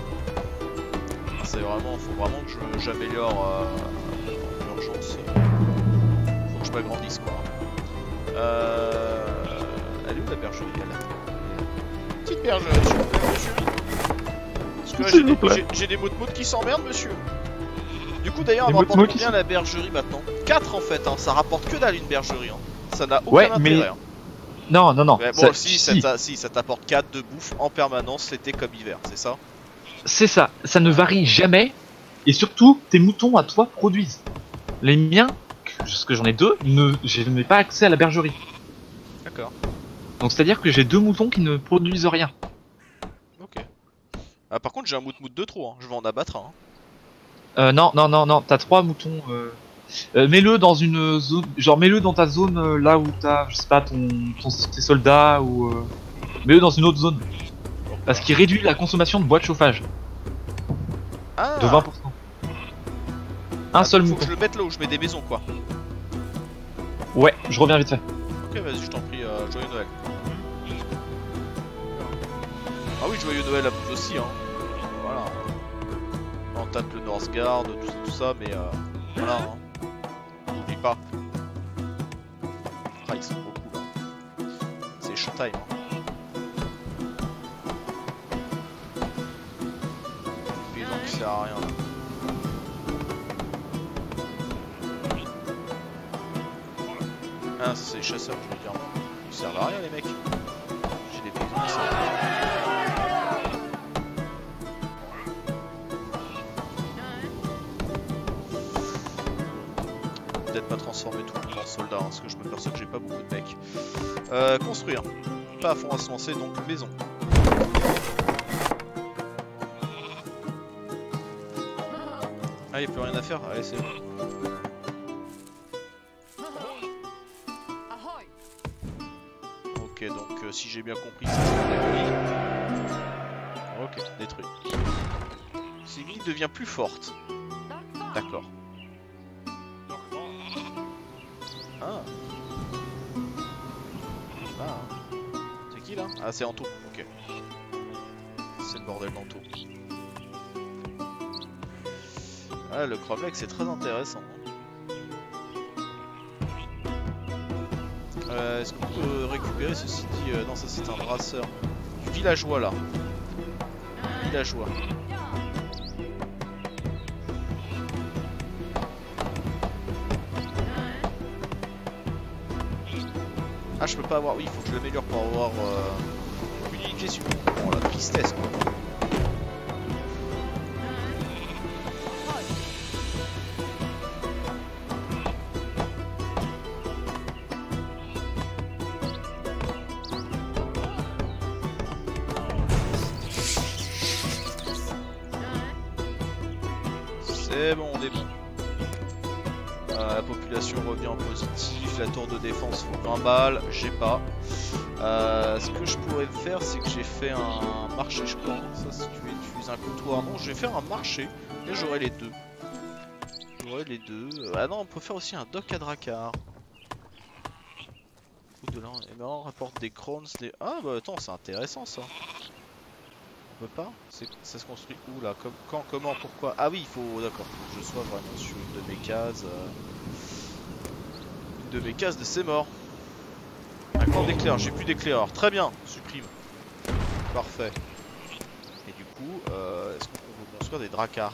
Speaker 1: C'est vraiment, faut vraiment que je- j'améliore euh, en urgence. Faut que je m'agrandisse quoi. Euh... Elle est où la bergerie elle? Petite bergerie s'il vous plaît monsieur. Parce que là,
Speaker 2: S'il
Speaker 1: j'ai
Speaker 2: vous
Speaker 1: des,
Speaker 2: plaît.
Speaker 1: j'ai- j'ai des mots-de-mots qui s'emmerdent monsieur. Du coup d'ailleurs
Speaker 2: Des
Speaker 1: elle rapporte
Speaker 2: mots-de-mots qui
Speaker 1: combien
Speaker 2: sont-
Speaker 1: la bergerie maintenant? quatre en fait, hein. Ça rapporte que dalle une bergerie. Hein. Ça n'a aucun
Speaker 2: Ouais,
Speaker 1: intérêt.
Speaker 2: mais-
Speaker 1: Hein.
Speaker 2: Non, non, non.
Speaker 1: Ouais, bon,
Speaker 2: ça-
Speaker 1: si,
Speaker 2: si.
Speaker 1: Ça t'a- si, ça t'apporte quatre de bouffe en permanence, l'été comme hiver, c'est ça?
Speaker 2: C'est ça. Ça ne varie jamais. Et surtout, tes moutons à toi produisent. Les miens, parce que j'en ai deux, ne, je n'ai pas accès à la bergerie.
Speaker 1: D'accord,
Speaker 2: Donc c'est-à-dire que j'ai deux moutons qui ne produisent rien.
Speaker 1: ok. Ah, par contre, j'ai un mout-mout de trop, hein. Je vais en abattre un. hein.
Speaker 2: Euh, non, non, non, non. T'as trois moutons. Euh... Euh, mets-le dans une zone, genre mets-le dans ta zone euh, là où t'as, je sais pas, ton, ton tes soldats ou euh, mets-le dans une autre zone. Parce qu'il réduit la consommation de bois de chauffage
Speaker 1: Ah.
Speaker 2: de vingt pour cent. Un
Speaker 1: Ah,
Speaker 2: seul
Speaker 1: faut
Speaker 2: mouton.
Speaker 1: que je le mette là où je mets des maisons quoi.
Speaker 2: Ouais, je reviens vite fait.
Speaker 1: Ok, vas-y, je t'en prie, euh, joyeux Noël. Ah oui, joyeux Noël à vous aussi, hein. Voilà. On tâte le Northgard, tout, tout ça, mais euh, voilà, hein. N'oublie pas. Ah, ils sont beaucoup là. C'est showtime, hein. Et donc, il sert à rien là. Ah, c'est les chasseurs, je veux dire. Ils servent à rien, les mecs. J'ai des paysans qui servent à rien. Peut-être pas transformer tout le monde en soldat, hein, parce que je me perçois que j'ai pas beaucoup de mecs. Euh, construire. Pas à fond à se lancer, donc maison. Ah, y'a plus rien à faire? Allez, c'est bon. Ok, donc euh, si j'ai bien compris, ça c'est détruit. Ok, détruit. Cette ville devient plus forte. D'accord. Ah. Ah. C'est qui là? Ah, c'est Anto. Ok. C'est le bordel d'Anto. Ah, le cromlech c'est très intéressant. Euh, Est-ce qu'on peut récupérer ceci dit euh, non, ça c'est un brasseur. Du villageois là. Villageois. Ah, je peux pas avoir. Oui, il faut que je l'améliore pour avoir euh... une unité super. Bon, la tristesse quoi. C'est bon, on est bon. Euh, la population revient en positif, la tour de défense vaut vingt balles, j'ai pas. Euh, ce que je pourrais faire, c'est que j'ai fait un marché, je crois. Ça, si tu utilises un comptoir, non, je vais faire un marché. Et j'aurai les deux. J'aurai les deux. Ah non, on peut faire aussi un dock à Drakkar. De là, et maintenant, on rapporte des crowns, des. Ah bah attends, c'est intéressant ça. On peut pas? Ça se construit où là? Comme, quand, comment, pourquoi? Ah oui, il faut, d'accord, faut que je sois vraiment sur une de mes cases. Euh... Une de mes cases de c'est mort. Un camp d'éclair, j'ai plus d'éclaireurs. Très bien, supprime. Parfait. Et du coup, euh, est-ce qu'on peut construire des Drakkar?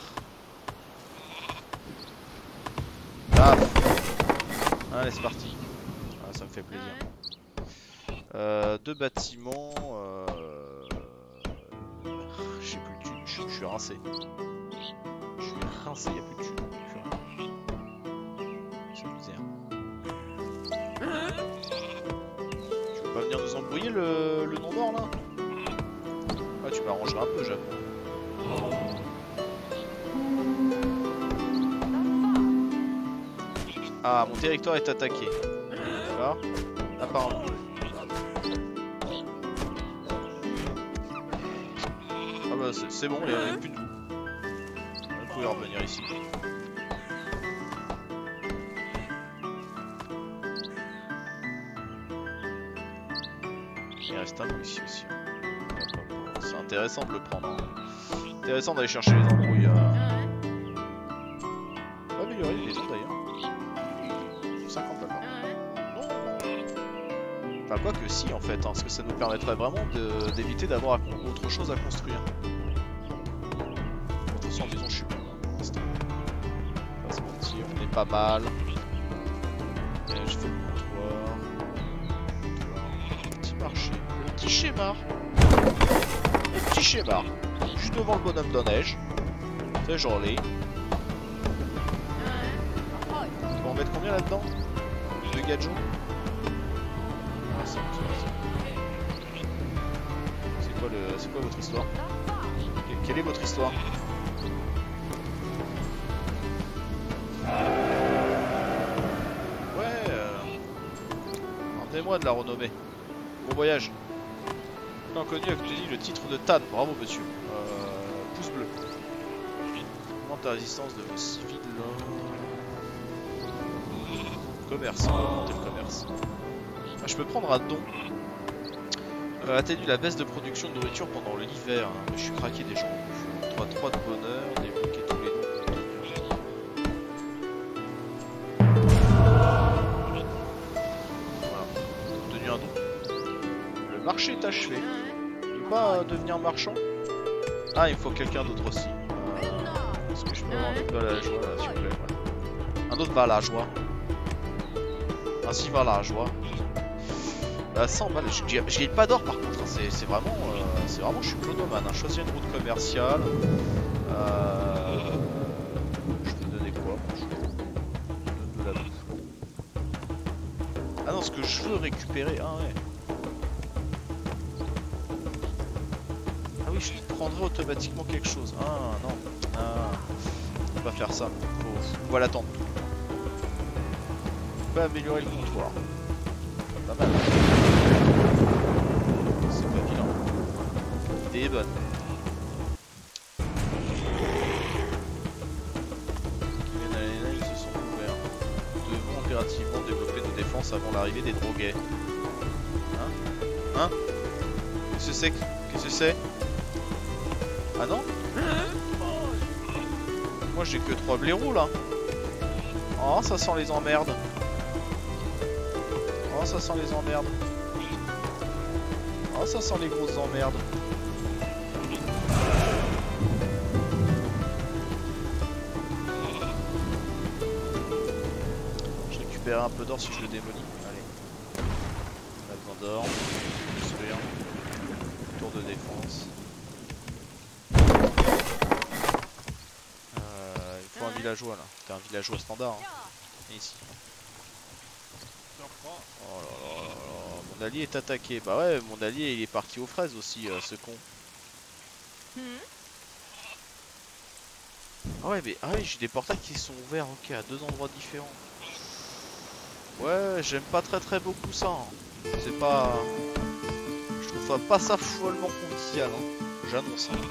Speaker 1: Ah. Allez, c'est parti. Ah, ça me fait plaisir. Euh, deux bâtiments. Euh... Je sais plus de thunes, je, je suis rincé. Je suis rincé, y'a plus de thunes. C'est misère. Tu veux pas venir nous embrouiller le, le non-mort là? Ah, tu m'arrangeras un peu, j'avoue. Ah, mon territoire est attaqué. D'accord. Apparemment. Ah bah c'est bon, il n'y a plus de vous. Vous pouvez revenir ici. Il reste un bout ici aussi. C'est intéressant de le prendre. Hein. Intéressant d'aller chercher les embrouilles. Euh... On va améliorer les maisons d'ailleurs. cinquante d'accord. Non. Enfin quoi que si en fait, hein, parce que ça nous permettrait vraiment d'éviter d'avoir autre chose à construire. De toute façon, en maison, je suis bon pour l'instant. On va se mentir, on est pas mal. Et je fais le comptoir. Petit marché. Le petit schéma. Le petit schéma. Juste devant le bonhomme de neige. C'est joli. On va en mettre combien là-dedans? Deux gadgets. C'est quoi, le... c'est quoi votre histoire? Quelle est votre histoire? Donnez-moi de la renommée. Bon voyage. Inconnu a obtenu le titre de Tan. Bravo monsieur. Euh, pouce bleu. Augmente la résistance de vos civils. Commerce. On va augmenter le commerce. Ah, je peux prendre un don. Euh, atténue la baisse de production de nourriture pendant l'hiver. Hein. Je suis craqué déjà. trois trois de bonheur. Débloquer tous les dons. Voilà. Obtenu un don. Le marché est achevé. Je peux pas euh, devenir marchand. Ah, il me faut quelqu'un d'autre aussi. Euh, Est-ce que je peux avoir un autre balageois là, s'il vous plaît? Voilà. Un autre balageois. Ainsi va la joie. Bah, cent balles. Je, je, je gagne pas d'or par contre. Hein. C'est vraiment, euh, c'est vraiment, je suis clonomane. Hein. Choisir une route commerciale. Euh, je peux donner quoi? Je donne de la bouffe. Ah non, ce que je veux récupérer. Ah ouais. Ah oui, je prendrai automatiquement quelque chose. Ah non. Ah, on va pas faire ça. Faut, on va l'attendre. On va améliorer le comptoir. Pas mal. C'est pas vilain. L'idée est bonne. Ils se sont ouverts. Nous devons impérativement développer nos défenses avant l'arrivée des drogués. Hein? Hein? Qu'est-ce que c'est? Qu'est-ce que c'est? Ah non? Moi j'ai que trois blaireaux là. Oh, ça sent les emmerdes. Oh, ça sent les emmerdes. Oh, ça sent les grosses emmerdes. Je récupère un peu d'or si je le démolis. Allez. On a besoin d'or. Construire. Tour de défense. Euh, il faut un villageois là. T'es un villageois standard. Hein. Et ici. Oh là là là là, mon allié est attaqué. Bah ouais, mon allié il est parti aux fraises aussi, euh, ce con. Ah ouais, mais ah oui, j'ai des portails qui sont ouverts, ok, à deux endroits différents. Ouais, j'aime pas très très beaucoup ça. Hein. C'est pas... Je trouve pas ça follement convivial, hein. J'annonce. Hein.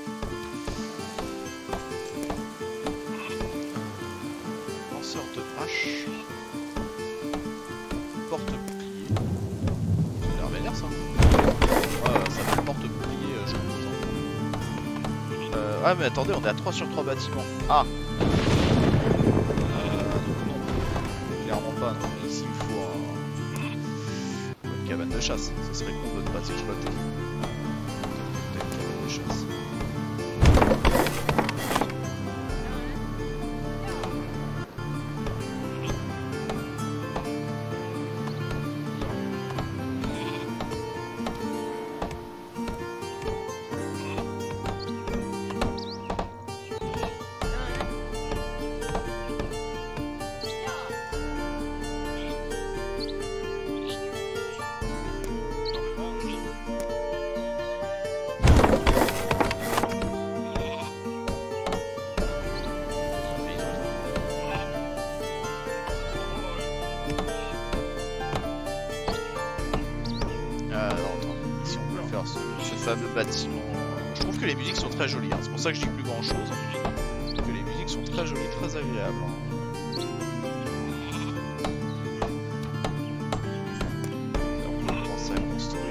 Speaker 1: Lanceur de hache. Porte-bouclier. Ça a l'air vénère ça. Ouais, ça fait porte-bouclier, euh, je compose. Hein. Euh, ouais, mais attendez, on est à trois sur trois bâtiments. Ah euh, donc non. Clairement pas, non. Ici il faut un... une cabane de chasse. Ça serait con de ne pas s'exploiter. Une cabane de chasse. Bâtiment. Je trouve que les musiques sont très jolies, hein. C'est pour ça que je dis plus grand chose. Je trouve que les musiques sont très jolies, très agréables. Hein. On peut commencer à construire.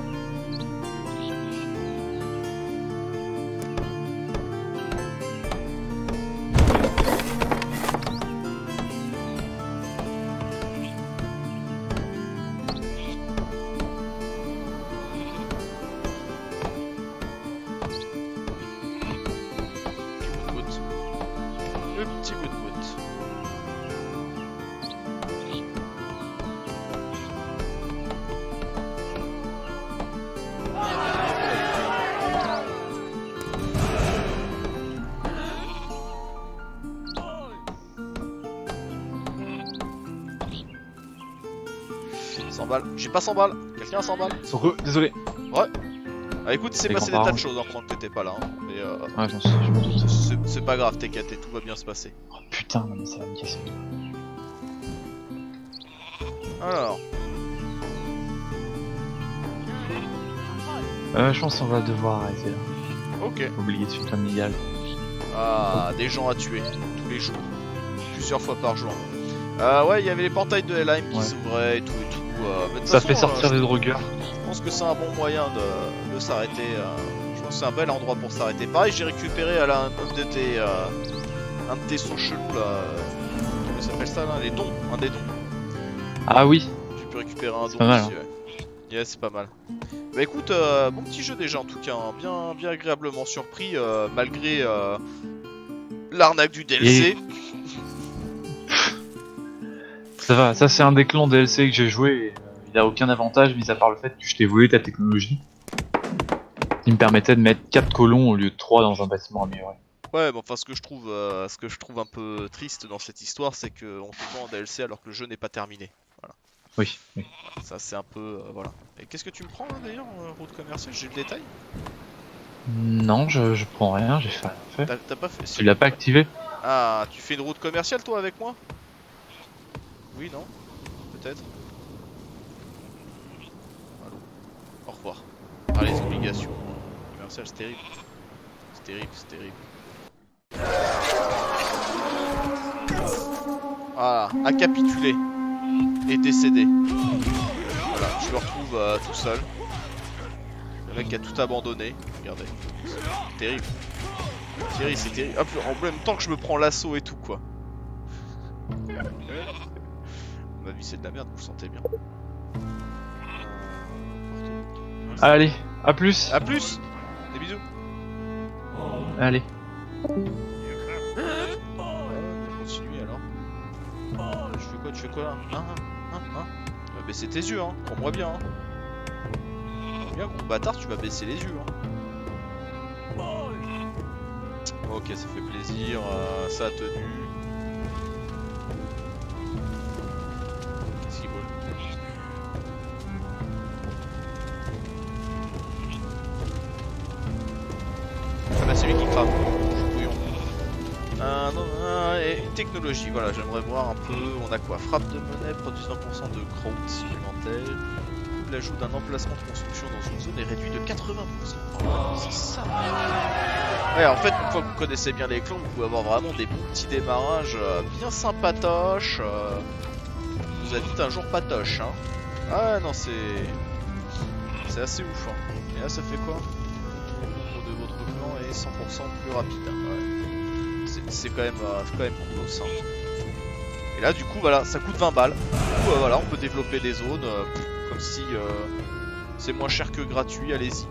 Speaker 1: cent balles. J'ai pas cent balles. Quelqu'un a cent balles?
Speaker 2: Re, désolé.
Speaker 1: Ouais. Ah écoute, c'est passé des tas de choses hein, pendant que t'étais pas là. Hein. Mais euh...
Speaker 2: ouais, je, je me doute.
Speaker 1: C'est pas grave, t'inquiète, tout va bien se passer.
Speaker 2: Oh putain, non mais ça va me casser.
Speaker 1: Alors.
Speaker 2: Euh, je pense qu'on va devoir arrêter là.
Speaker 1: Ok.
Speaker 2: Obligation familiale.
Speaker 1: Ah, des gens à tuer tous les jours, plusieurs fois par jour. Euh, ouais, il y avait les portails de Helheim qui
Speaker 2: Ouais.
Speaker 1: s'ouvraient et tout et tout. Euh, mais de toute
Speaker 2: Ça
Speaker 1: façon,
Speaker 2: fait sortir
Speaker 1: euh,
Speaker 2: des drogueurs.
Speaker 1: Je pense que c'est un bon moyen de, de s'arrêter. Euh, je pense que c'est un bel endroit pour s'arrêter. Pareil, j'ai récupéré à la, un de tes, euh, un de tes sons chelous là. Comment ça s'appelle ça là? Les dons, un des dons.
Speaker 2: Ah oui.
Speaker 1: Tu peux récupérer un don
Speaker 2: pas mal,
Speaker 1: aussi, ouais. Yeah, c'est pas mal. Bah écoute, euh, bon petit jeu déjà en tout cas, hein. bien, bien agréablement surpris euh, malgré euh, l'arnaque du D L C.
Speaker 2: Et... Ça va, ça c'est un des clans D L C que j'ai joué. Et, euh, il a aucun avantage mis à part le fait que je t'ai volé ta technologie. Qui me permettait de mettre quatre colons au lieu de trois dans un bâtiment amélioré.
Speaker 1: Ouais, mais enfin ce que je trouve, euh, ce que je trouve un peu triste dans cette histoire, c'est qu'on te vend en D L C alors que le jeu n'est pas terminé. Voilà.
Speaker 2: Oui, oui.
Speaker 1: Ça c'est un peu, euh, voilà. Et qu'est-ce que tu me prends là d'ailleurs, euh, route commerciale? J'ai le détail?
Speaker 2: Non, je, je prends rien, j'ai fait rien fait.
Speaker 1: T'as pas fait?
Speaker 2: Tu l'as pas activé?
Speaker 1: Ah, tu fais une route commerciale toi avec moi? Oui, non? Peut-être? Allô? Au revoir. Ah, les obligations euh, commerciales, c'est terrible. C'est terrible, c'est terrible. Voilà, a capitulé. Et décédé. Voilà, je me retrouve euh, tout seul. Le mec qui a tout abandonné. Regardez. C'est terrible. Thierry, c'est terrible. Hop, en même temps que je me prends l'assaut et tout, quoi. Ma vie, c'est de la merde, vous le sentez bien. Euh,
Speaker 2: Allez, à plus.
Speaker 1: A plus. Des bisous.
Speaker 2: Allez.
Speaker 1: Ouais, continue alors. Je fais quoi? Tu fais quoi là? Hein, hein, hein, Tu vas baisser tes yeux, hein. Prends-moi bien, hein. Bien, gros bâtard, tu vas baisser les yeux, hein. Ok, ça fait plaisir. Euh, ça a tenu. Qu'est-ce qu'il vole? Ah bah c'est lui qui crame. Bouillon. Euh, non, non, et une technologie, voilà, j'aimerais voir un peu. On a quoi? Frappe de monnaie, produit vingt pour cent de growth supplémentaire. L'ajout d'un emplacement de construction dans une zone est réduit de quatre-vingts pour cent. Oh, c'est ça. Ouais, en fait, une fois que vous connaissez bien les clans, vous pouvez avoir vraiment des bons petits démarrages euh, bien sympatoches. Euh... Vous a dit un jour patoche, hein. Ah non, c'est... C'est assez ouf, hein. Et là, ça fait quoi? Le nombre de votre clan est cent pour cent plus rapide. Ouais. C'est quand même, euh, quand même cool, hein. Et là, du coup, voilà, ça coûte vingt balles. Du coup, euh, voilà, on peut développer des zones. Euh, comme si euh, c'est moins cher que gratuit, allez-y.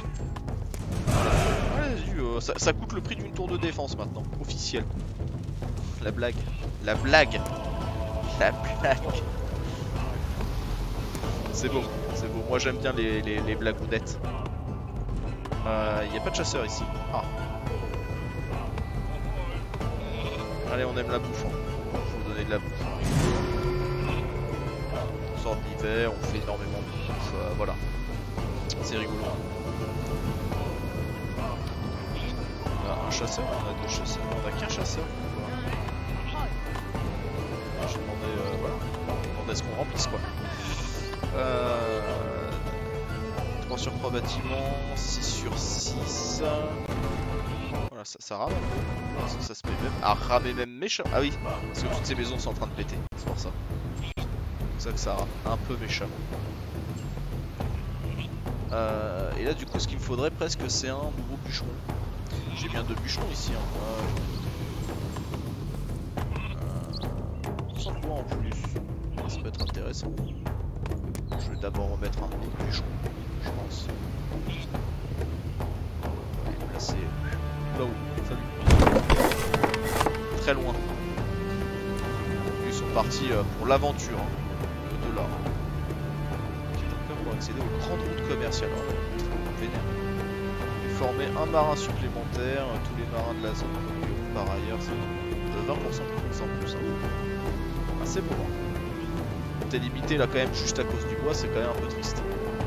Speaker 1: Allez-y, euh, ça, ça coûte le prix d'une tour de défense maintenant, officiel. La blague. La blague. La blague. C'est beau, c'est beau. Moi j'aime bien les, les, les blagounettes. Il euh, n'y a pas de chasseur ici. Ah. Allez, on aime la bouffe. Hein. Je vais vous donner de la bouffe. On sort de l'hiver, on fait énormément de bouffe. Euh, voilà. C'est rigolo. On a un chasseur, on a deux chasseurs. On a qu'un chasseur. J'ai demandé, euh, voilà. On demande à ce qu'on remplisse quoi. Euh... trois sur trois bâtiments, six sur six. Voilà, ça, ça rame. Ça, ça se met même. Ah, ramer même méchant. Ah oui, parce que toutes ces maisons sont en train de péter. C'est pour ça. C'est ça que ça rame. Un peu méchamment. Euh, et là, du coup, ce qu'il me faudrait presque, c'est un nouveau bûcheron. J'ai bien deux bûcherons ici. Hein. Euh... cent points en plus. Ça peut être intéressant. Je vais d'abord remettre un autre bûcheron, je pense. On va les placer là-haut. Salut. Très loin. Ils sont partis pour l'aventure. Hein. Au-delà. Pour accéder aux grandes routes commerciales. Vénère. Et former un marin supplémentaire. Tous les marins de la zone produiront par ailleurs de vingt pour cent plus cent pour cent. Ah, c'est bon. Hein. T'es limité là quand même juste à cause du bois, c'est quand même un peu triste.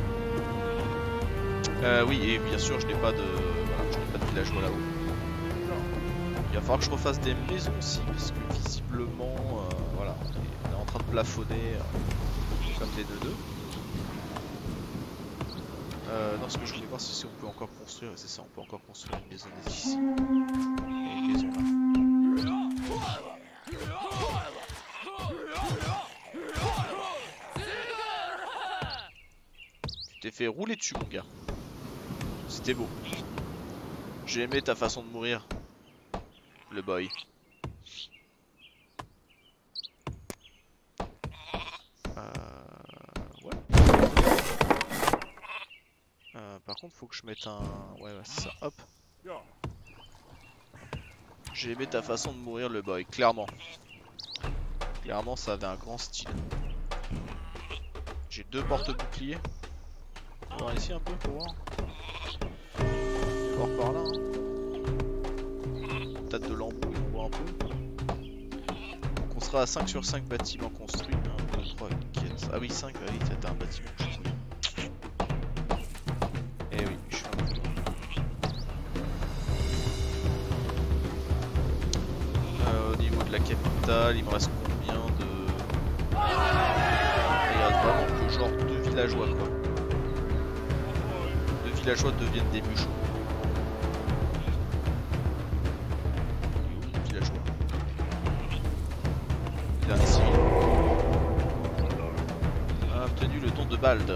Speaker 1: Euh, oui, et bien sûr je n'ai pas de voilà, je n'ai pas de villageois là-haut. Il va falloir que je refasse des maisons aussi, parce que visiblement euh, voilà, on est en train de plafonner euh, comme les deux deux. Euh, non, ce que je voulais voir, c'est si on peut encore construire. C'est ça, on peut encore construire une maison des ici. Et une maison là. Tu t'es fait rouler dessus, mon gars. C'était beau. J'ai aimé ta façon de mourir. Le boy. Euh... Ouais. Euh, par contre, faut que je mette un... Ouais, ouais, c'est ça. Hop. J'ai aimé ta façon de mourir, le boy. Clairement. Clairement, ça avait un grand style. J'ai deux porte-boucliers. On va voir ici un peu pour voir. Voir par là. Hein. Tête de l'embrouille, on voit un peu. Donc on sera à cinq sur cinq bâtiments construits. un, deux, trois, quatre. Ah oui, cinq, ah oui, t'as un bâtiment. Eh oui, je suis un peu loin. Euh, au niveau de la capitale, il me reste combien de... Il reste vraiment que genre deux villageois quoi. Deux villageois deviennent des bûcherons. Bald. Ah.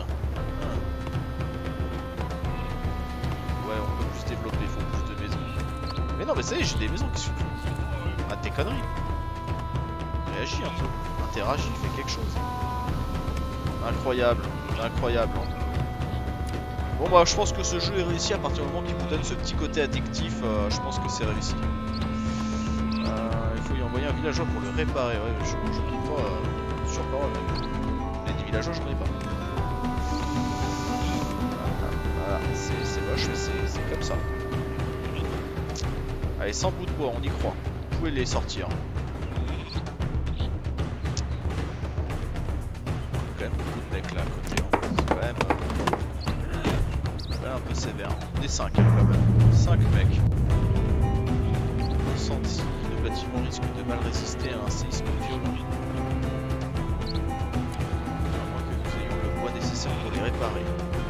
Speaker 1: Ouais, on peut plus se développer, il faut plus de maisons. Mais non, mais ça y est, j'ai des maisons qui suffisent. Ah, tes conneries. Réagis un peu. Interagis, fais quelque chose. Incroyable, incroyable. Bon, bah, je pense que ce jeu est réussi à partir du moment qu'il vous donne ce petit côté addictif. Euh, je pense que c'est réussi. Euh, il faut y envoyer un villageois pour le réparer. Ouais, je ne doute pas euh, sur parole. Mais des villageois, j'en ai pas. C'est moche mais c'est comme ça. Allez, sans bout de bois, on y croit. Vous pouvez les sortir. Quand même beaucoup de mecs là à côté. Hein. C'est quand même, euh, quand même un peu sévère. On est cinq hein, quand même. cinq mecs. Senti, le bâtiment risque de mal résister à un séisme violent. À moins que nous ayons le bois nécessaire pour les réparer.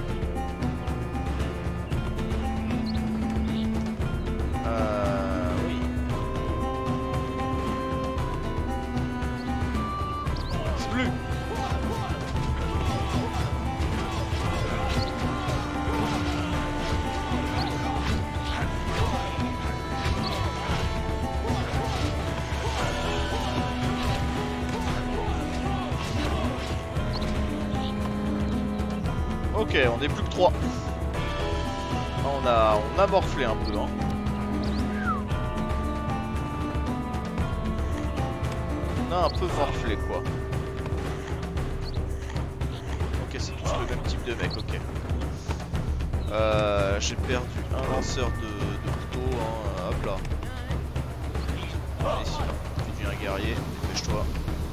Speaker 1: Ok, on est plus que trois. On a, on a morflé un peu. Hein. On a un peu morflé quoi. Ok, c'est tous le même type de mec, ok. Euh, J'ai perdu un lanceur de, de couteau. Hein. Hop là. Allez, ici, tu deviens un guerrier, dépêche-toi.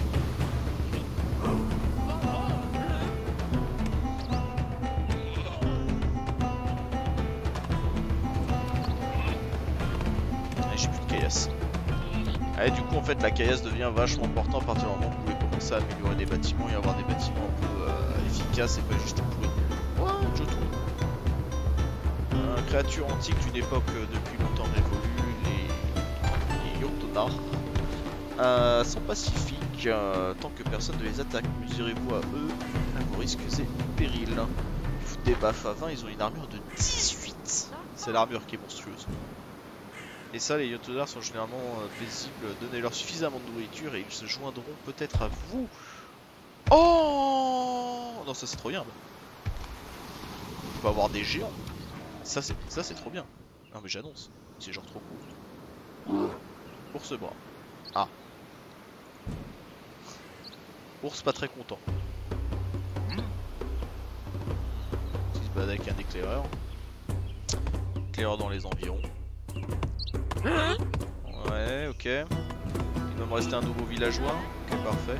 Speaker 1: Et du coup en fait la caillasse devient vachement important à partir du moment où vous pouvez commencer à améliorer des bâtiments et avoir des bâtiments un peu euh, efficaces et pas juste pourris. What je trouve. Une créature antique d'une époque euh, depuis longtemps révolue, les, les Yotodar, euh, sont pacifiques euh, tant que personne ne les attaque. Mesurez-vous à eux, à vos risques et périls. Ils foutent des baffes à vingt, ils ont une armure de dix-huit. C'est l'armure qui est monstrueuse. Et ça, les Yotodar sont généralement euh, paisibles. Donnez-leur suffisamment de nourriture et ils se joindront peut-être à vous. Oh non, ça c'est trop bien. On peut avoir des géants. Ça c'est ça c'est trop bien. Non mais j'annonce. C'est genre trop cool. Ours bras. Ah. Ours pas très content. Il se balade avec un éclaireur. Éclaireur dans les environs. Ouais, ok. Il va me rester un nouveau villageois. Ok, parfait.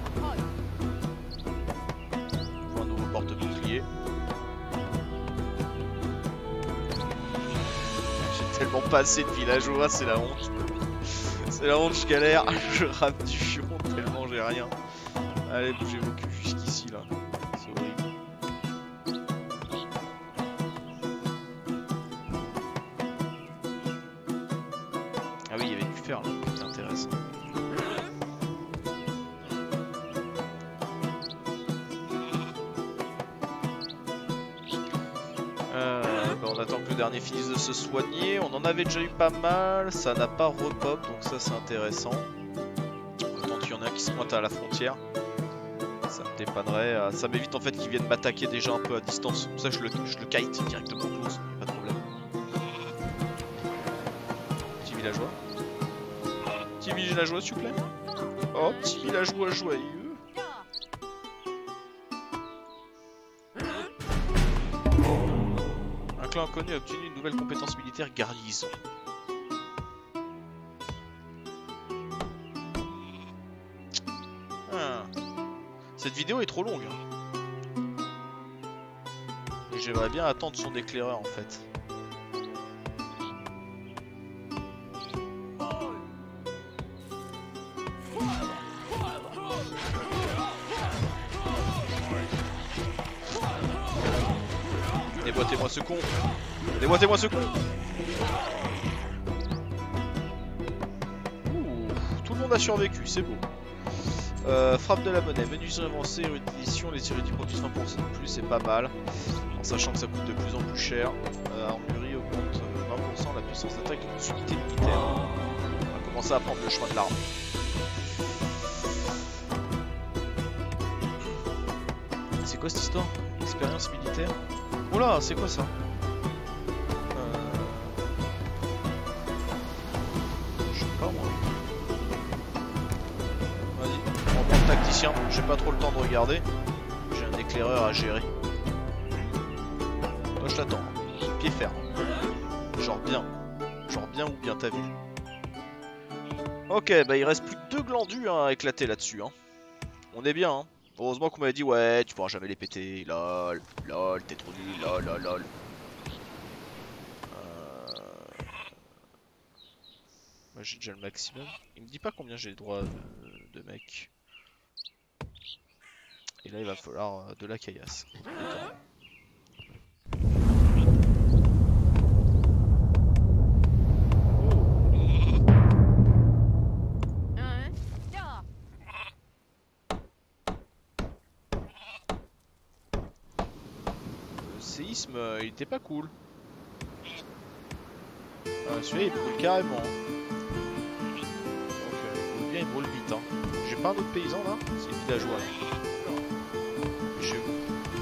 Speaker 1: Un nouveau porte-bouclier. J'ai tellement pas assez de villageois, c'est la honte. C'est la honte, je galère. Je rate du fion tellement j'ai rien. Allez, bougez vos culs jusqu'ici là. C'est horrible. faire là, c'est intéressant. Euh, bah on attend que le dernier finisse de se soigner. On en avait déjà eu pas mal, ça n'a pas repop, donc ça c'est intéressant. Tant qu'il y en a un qui se pointe à la frontière, ça me dépannerait. Ça m'évite en fait qu'ils viennent m'attaquer déjà un peu à distance. Pour ça je le, je le kite directement close, pas de problème. Petit villageois. Petit villageois s'il vous plaît. Oh, petit villageois joyeux. Un clan inconnu a obtenu une nouvelle compétence militaire, garnison. Ah. Cette vidéo est trop longue. Et j'aimerais bien attendre son éclaireur en fait. Déboîtez-moi ce con. Déboîtez-moi ce con. Ouh, tout le monde a survécu, c'est beau. Euh, frappe de la monnaie, menuiserie avancée, érudition, les érudits produisent vingt pour cent de plus, c'est pas mal. En sachant que ça coûte de plus en plus cher. Euh, armurerie augmente vingt pour cent la puissance d'attaque de nos unités militaires. On va commencer à prendre le chemin de l'arme. C'est quoi cette histoire? Expérience militaire? Oh là, c'est quoi ça? euh... Je sais pas moi. Vas-y, on prend le tacticien, j'ai pas trop le temps de regarder. J'ai un éclaireur à gérer. Toi je t'attends, pied ferme. Genre bien. Genre bien ou bien, t'as vu. Ok, bah il reste plus que deux glandus hein, à éclater là-dessus. Hein. On est bien, hein. Heureusement qu'on m'avait dit ouais tu pourras jamais les péter, lol, lol, t'es trop nul, lol, lol, lol. Euh... Moi j'ai déjà le maximum. Il me dit pas combien j'ai le droit de, de mec. Et là il va falloir de la caillasse. Le séisme, euh, il était pas cool. Ah, celui-là il brûle carrément. Donc euh, il brûle bien, il brûle vite. Hein. J'ai pas un autre paysan là? C'est le villageois là. Chez vous.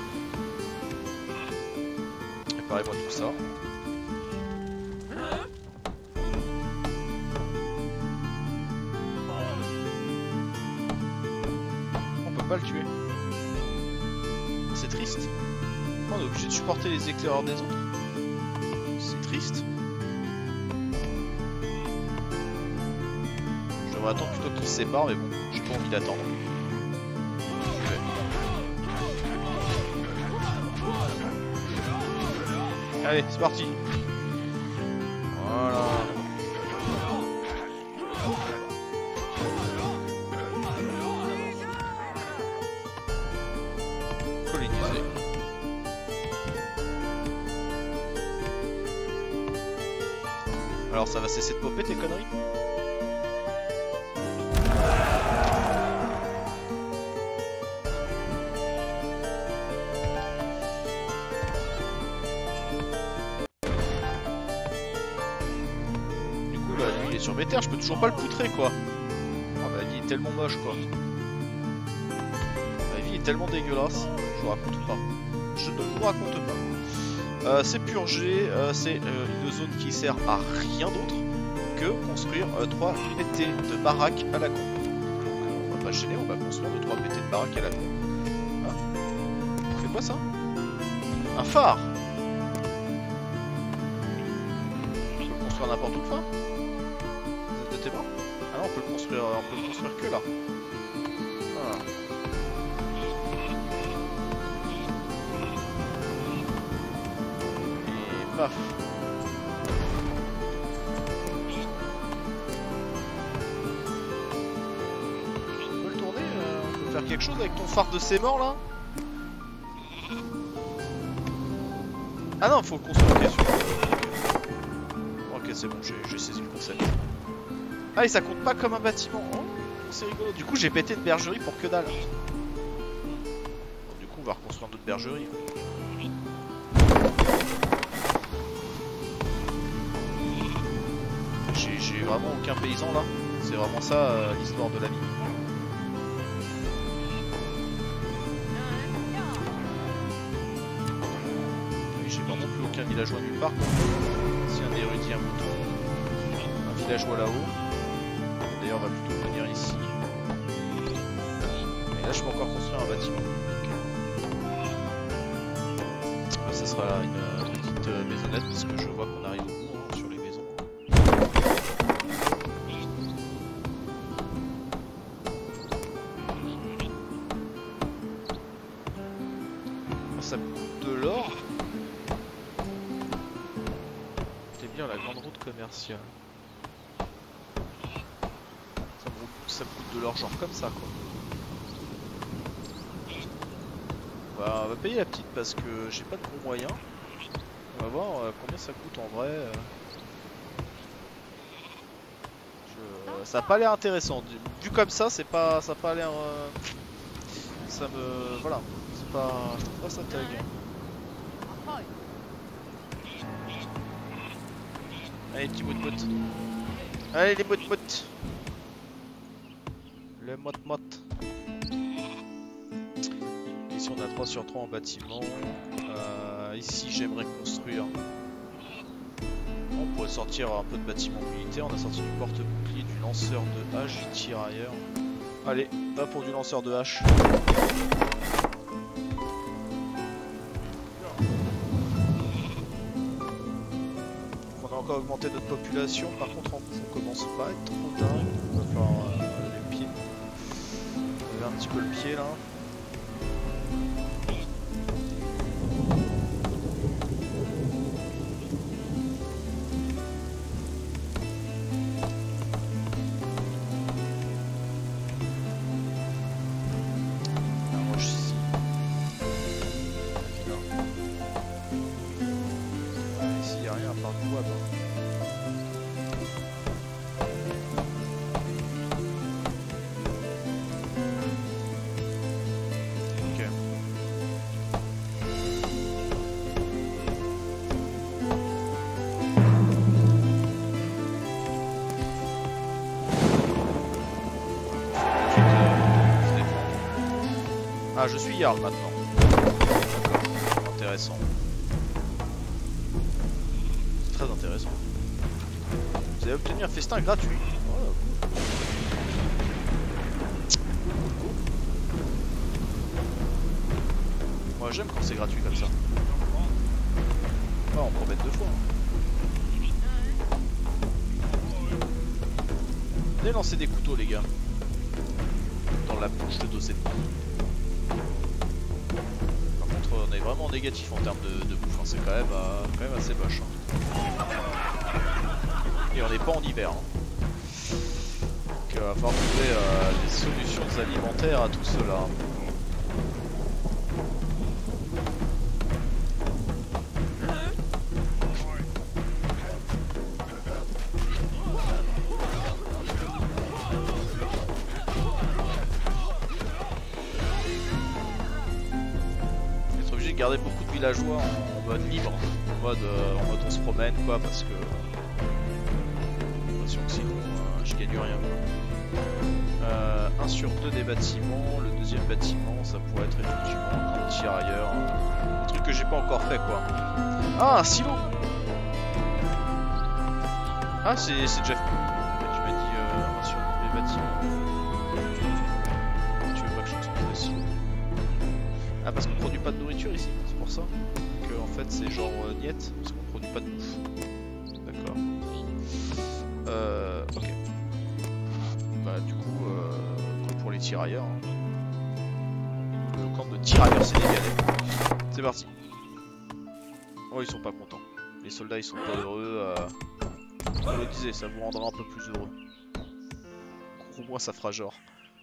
Speaker 1: Réparez-moi tout ça. On peut pas le tuer. C'est triste. On est obligé de supporter les éclaireurs des autres. C'est triste. Je devrais attendre plutôt qu'ils se séparent, mais bon, j'ai pas envie d'attendre. Okay. Allez, c'est parti. Voilà. Coloniser. Alors ça va cesser de popper tes conneries? Du coup là lui il est sur mes terres, je peux toujours pas le poutrer quoi. Oh ma vie est tellement moche quoi. Ma vie est tellement dégueulasse, je vous raconte pas. Je ne vous raconte pas. Euh, c'est purgé, euh, c'est euh, une zone qui sert à rien d'autre que construire euh, trois P T de baraques à la con. Donc euh, on va pas gêner, on va construire de trois P T de baraques à la con. Hein? On fait quoi ça? Un phare? On peut le construire n'importe où le phare? Vous êtes de tes mains? Ah non, on peut le construire, on peut le construire que là. Voilà. Paf. On peut le tourner, euh, on peut faire quelque chose avec ton phare de ces morts là? Ah non, faut le construire. Ok, ok c'est bon, j'ai saisi le concept. Ah, et ça compte pas comme un bâtiment. Oh, c'est rigolo. Du coup, j'ai pété une bergerie pour que dalle. Bon, du coup, on va reconstruire notre bergerie. J'ai vraiment aucun paysan là. C'est vraiment ça euh, l'histoire de la vie. J'ai vraiment plus aucun villageois nulle part. Si un érudit, un mouton, un villageois là-haut. D'ailleurs, on va plutôt venir ici. Et là, je peux encore construire un bâtiment. Là, ça sera une euh, petite euh, maisonnette parce que je vois qu'on arrive au bout hein, sur les maisons. Ça coûte de l'or. C'est bien la grande route commerciale. Ça, me... ça me coûte de l'or genre comme ça quoi. Bah, on va payer la petite parce que j'ai pas de gros moyens. On va voir euh, combien ça coûte en vrai. Euh... Je... Ça a pas l'air intéressant. Vu comme ça, c'est pas, ça a pas l'air. Euh... Ça me, voilà. C'est pas, je trouve pas ça tag. Allez, petit mout mout. Allez, les mout mout. Le mot mot. Ici, on a trois sur trois en bâtiment. Euh, ici, j'aimerais construire. On pourrait sortir un peu de bâtiment militaire. On a sorti du porte-bouclier, du lanceur de hache, du tirailleur. Allez, va pour du lanceur de hache. Augmenter notre population, par contre on commence pas à être trop dingue, on va falloir euh, lever le pied. Lever un petit peu le pied là. La roche ici. Là. Ouais, ici y a rien à part du bois. Bah. Ah, je suis Jarl maintenant. D'accord, intéressant. C'est très intéressant. Vous avez obtenu un festin gratuit. Oh, cool. Moi j'aime quand c'est gratuit comme ça. Ah, on peut en mettre deux fois. Hein. Venez lancer des couteaux les gars. Dans la bouche de Dosette. On est vraiment négatif en termes de, de bouffe, hein. C'est quand, euh, quand même assez moche. Hein. Et on n'est pas en hiver. Hein. Donc il va falloir trouver euh, des solutions alimentaires à tout cela. Garder beaucoup de villageois en, en mode libre, en mode, euh, en mode on se promène quoi, parce que j'ai l'impression que sinon euh, je gagne rien. Euh, un sur deux des bâtiments, le deuxième bâtiment ça pourrait être effectivement un camp de tirailleurs, un truc que j'ai pas encore fait quoi. Ah, un silo. Ah, c'est déjà fait. Tu m'as dit euh, un sur deux des bâtiments. Tu veux pas que je construise un silo? Ah, parce qu'on produit pas de nourriture ici, c'est pour ça que en fait c'est genre euh, niet, parce qu'on produit pas de bouffe. D'accord. Euh. Ok. Bah du coup, euh, comme pour les tirailleurs. Hein. Le camp de tirailleurs sénégalais. C'est parti. Oh, ils sont pas contents. Les soldats ils sont pas heureux. Euh... Je le disais, ça vous rendra un peu plus heureux. Au moins ça fera genre.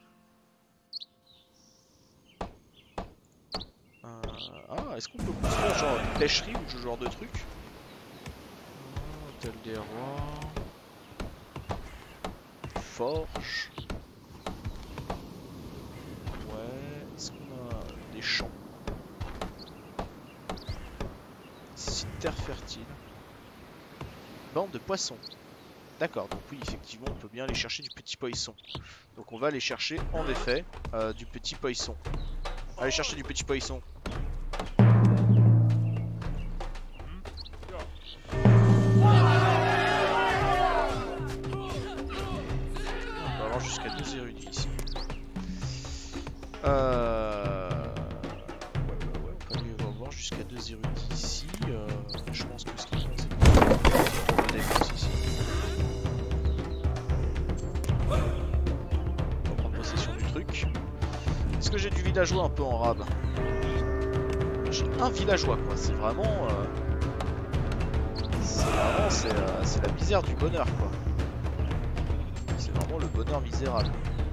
Speaker 1: Ah, est-ce qu'on peut construire genre une pêcherie ou ce genre de truc? Hôtel des rois. forge. Ouais, est-ce qu'on a des champs? Ici, terre fertile. Bande de poissons. D'accord, donc oui, effectivement, on peut bien aller chercher du petit poisson. Donc on va aller chercher, en effet, euh, du petit poisson. Allez chercher du petit poisson. On va avoir jusqu'à deux érudits ici. Euh... Ouais, ouais, ouais, on peut aller voir jusqu'à deux érudits ici. Euh, je pense que ce qu'il faut, c'est qu'on va défense ici. On va prendre possession du truc. Est-ce que j'ai du villageois un peu en rab? J'ai un villageois, quoi. C'est vraiment... Euh... C'est vraiment... C'est euh, la misère du bonheur, quoi. C'est vraiment le bonheur misérable.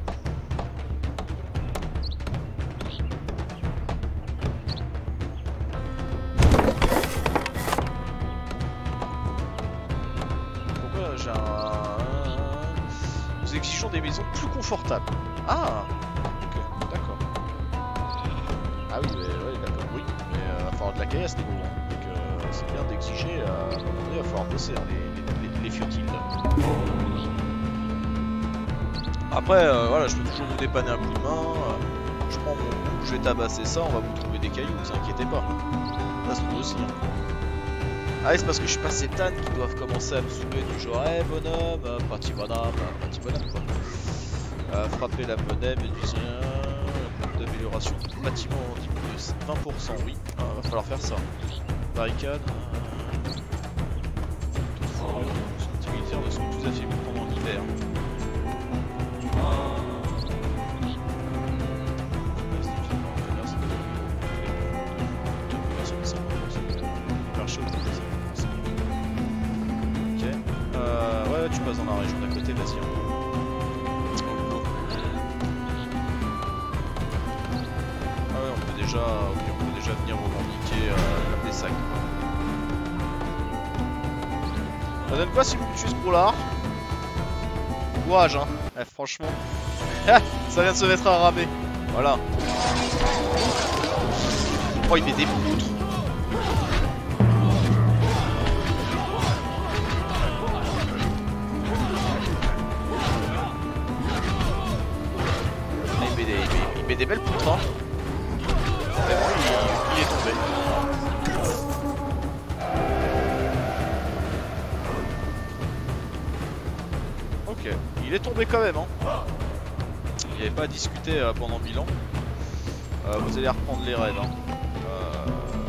Speaker 1: Pourquoi j'ai un... Nous exigeons des maisons plus confortables. Ah, ok, d'accord. Ah oui, mais, ouais, d'accord, oui. Mais il euh, va falloir de la caillasse, les gros. Hein. Donc euh, c'est bien d'exiger. Euh, il va falloir bosser, hein, les, les, les, les futiles. Après, euh, voilà, je peux toujours vous dépanner un coup de main. Euh, je prends mon... Je vais tabasser ça, on va vous trouver des cailloux, vous inquiétez pas. Ça se trouve aussi. Hein. Ah oui, c'est parce que je suis pas ces tannes qui doivent commencer à me saouler du genre, eh hey, bonhomme, euh, petit bonhomme, euh, petit bonhomme quoi. Euh, frapper la monnaie, médusien, d'amélioration, bâtiment de vingt pour cent, oui, euh, va falloir faire ça. Barricade, euh... tout fourrure, les militaires ne sont plus affaiblis pendant l'hiver. Tu passes dans la région d'à côté, vas-y. Ah ouais, on peut déjà, okay, on peut déjà venir revendiquer euh, des sacs. Ça donne quoi si vous tuez ce gros lard? Courage, hein. Eh, franchement, ça vient de se mettre à ramer. Voilà. Oh, il met des poutres. Il met des belles poutres, hein. Vraiment, il, il est tombé. Ok, il est tombé quand même, hein. Il n'y avait pas à discuter euh, pendant mille ans. Euh, vous allez reprendre les raids, hein. Euh...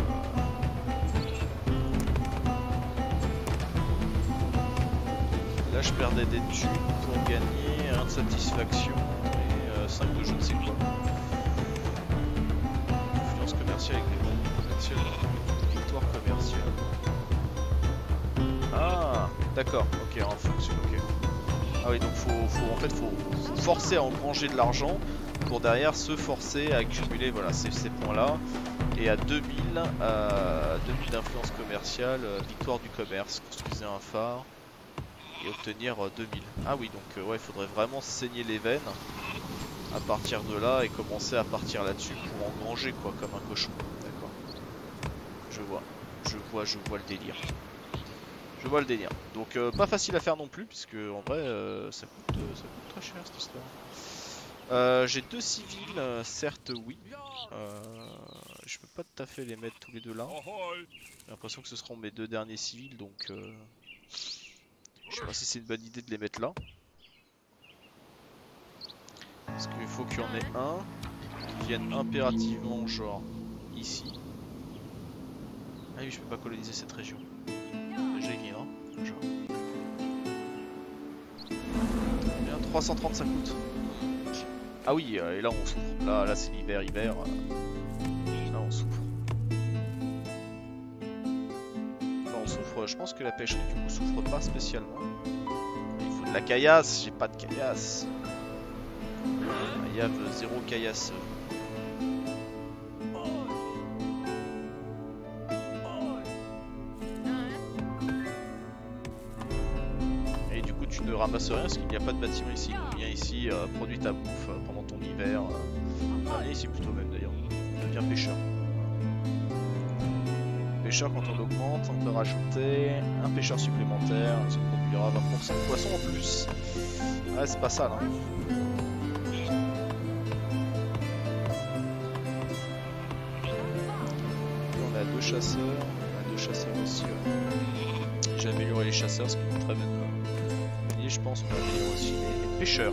Speaker 1: Là, je perdais des thunes pour gagner un de satisfaction. cinq de je ne sais quoi. Influence commerciale avec les bons commerciaux. Victoire commerciale. Ah, d'accord, ok, en fonction, ok. Ah oui, donc faut, faut en fait, faut, faut forcer à engranger de l'argent pour derrière se forcer à accumuler, voilà, ces, ces points-là. Et à deux mille, euh, deux mille d'influence commerciale, euh, victoire du commerce, construisez un phare et obtenir euh, deux mille. Ah oui, donc euh, ouais, il faudrait vraiment saigner les veines à partir de là et commencer à partir là-dessus pour engranger quoi, comme un cochon. D'accord. Je vois, je vois, je vois le délire. Je vois le délire. Donc euh, pas facile à faire non plus, puisque en vrai euh, ça, coûte, euh, ça coûte très cher cette histoire. Euh, J'ai deux civils, euh, certes oui. Euh, je peux pas tout à fait les mettre tous les deux là. J'ai l'impression que ce seront mes deux derniers civils, donc euh, je sais pas si c'est une bonne idée de les mettre là. Parce qu'il faut qu'il y en ait un qui vienne impérativement genre ici. Ah oui, je peux pas coloniser cette région. Déjà il vient, genre. Bien, trois cent trente ça coûte. Ah oui, et là on souffre. Là, là c'est l'hiver, hiver. Là on souffre. Là on souffre. Je pense que la pêcherie du coup souffre pas spécialement. Il faut de la caillasse, j'ai pas de caillasse. Il y a zéro caillasse. Et du coup tu ne ne ramasse rien parce qu'il n'y a pas de bâtiment ici. Donc viens ici, euh, produis ta bouffe euh, pendant ton hiver. Euh... Ah, viens ici plutôt même d'ailleurs. Deviens pêcheur. Pêcheur, quand on l'augmente, on peut rajouter un pêcheur supplémentaire. Ça produira vingt pour cent de poissons en plus. Ouais, c'est pas ça là. On a deux chasseurs. On a deux chasseurs aussi. Ouais. J'ai amélioré les chasseurs, ce qui est une très bonne idée. Je pense qu'on va améliorer aussi les, les pêcheurs.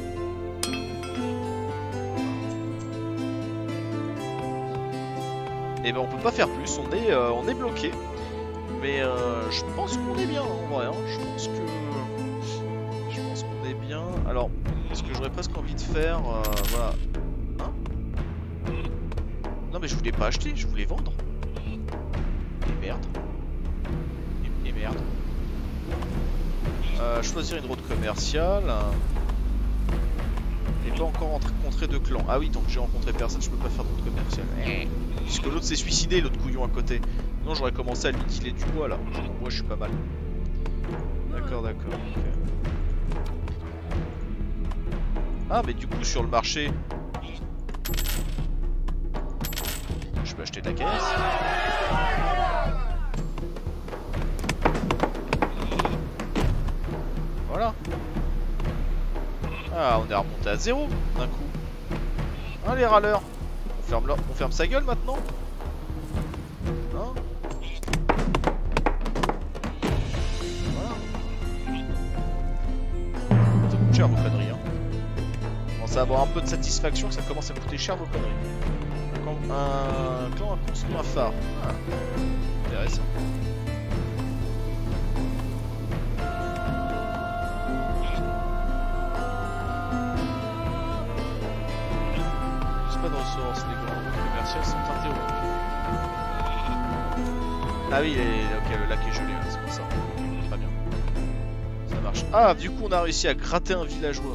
Speaker 1: Et ben on peut pas faire plus, on est, euh, on est bloqué. Mais euh, je pense qu'on est bien en vrai, hein. Je pense que... Je pense qu'on est bien. Alors, ce que j'aurais presque envie de faire, euh, voilà. Hein? Non mais je voulais pas acheter, je voulais vendre. Et merde. Et, et merde. Euh, choisir une route commerciale. Et pas encore rencontrer de clan. Ah oui, tant que j'ai rencontré personne, je peux pas faire de route commerciale. Puisque l'autre s'est suicidé, l'autre couillon à côté. Non, j'aurais commencé à l'utiliser du bois là. Moi, je suis pas mal. D'accord, d'accord. Okay. Ah, mais du coup, sur le marché, je peux acheter de la caisse. Voilà. Ah, on est remonté à zéro d'un coup. Hein, les râleurs. On ferme, là. On ferme sa gueule maintenant. Hein? Voilà. Ça coûte cher vos conneries. Hein. On commence à avoir un peu de satisfaction que ça commence à coûter cher vos conneries. Quand un clan a construit un phare. Ah. Intéressant. Pas de ressources, les grands commerciaux sont interrompus. Ah oui, les... ok, le lac est gelé, c'est pour ça. Très bien. Ça marche. Ah, du coup, on a réussi à gratter un villageois.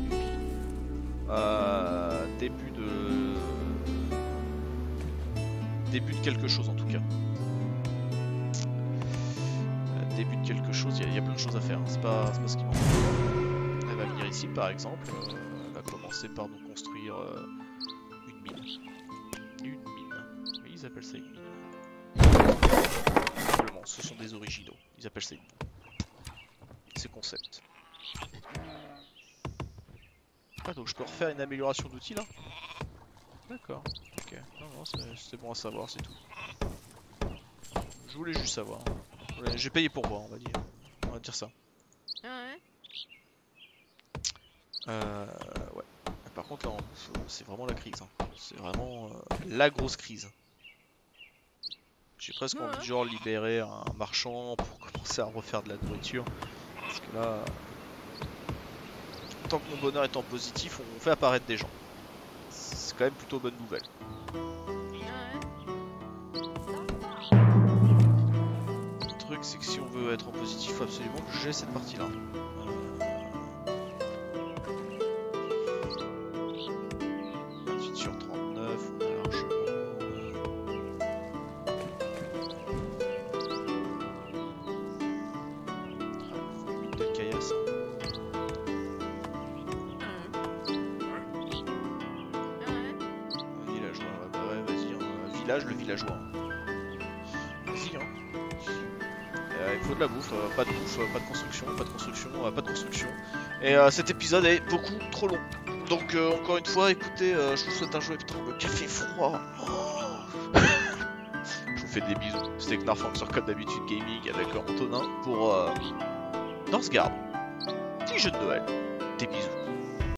Speaker 1: Euh, début de... Début de quelque chose, en tout cas. Euh, début de quelque chose, il y, y a plein de choses à faire. Hein. C'est pas, pas ce qui manque. Elle va venir ici, par exemple. Euh, elle va commencer par nous construire... Euh, Une mine. Oui, ils appellent ça une mine. Simplement, ce sont des originaux. Ils appellent ça une mine. C'est concept. Ah, donc je peux refaire une amélioration d'outils là? D'accord. Ok. Non, non, c'est bon à savoir, c'est tout. Je voulais juste savoir. J'ai payé pour voir, on va dire. On va dire ça.
Speaker 3: Ah ouais.
Speaker 1: Euh... Ouais. Par contre là, c'est vraiment la crise. Hein. C'est vraiment euh, la grosse crise. J'ai presque envie de genre libérer un marchand pour commencer à refaire de la nourriture. Parce que là, tant que mon bonheur est en positif, on fait apparaître des gens. C'est quand même plutôt bonne nouvelle. Le truc c'est que si on veut être en positif, faut absolument que j'ai cette partie là. Le villageois. Vas-y, hein. Euh, il faut de la bouffe, euh, pas de bouffe, euh, pas de construction, pas de construction, euh, pas de construction. Et euh, cet épisode est beaucoup trop long. Donc euh, encore une fois, écoutez, euh, je vous souhaite un joyeux... Putain, le café froid. Oh je vous fais des bisous. C'était Knarfang sur Comme d'habitude Gaming avec Antonin pour euh, Northgard. Petit jeu de Noël. Des bisous.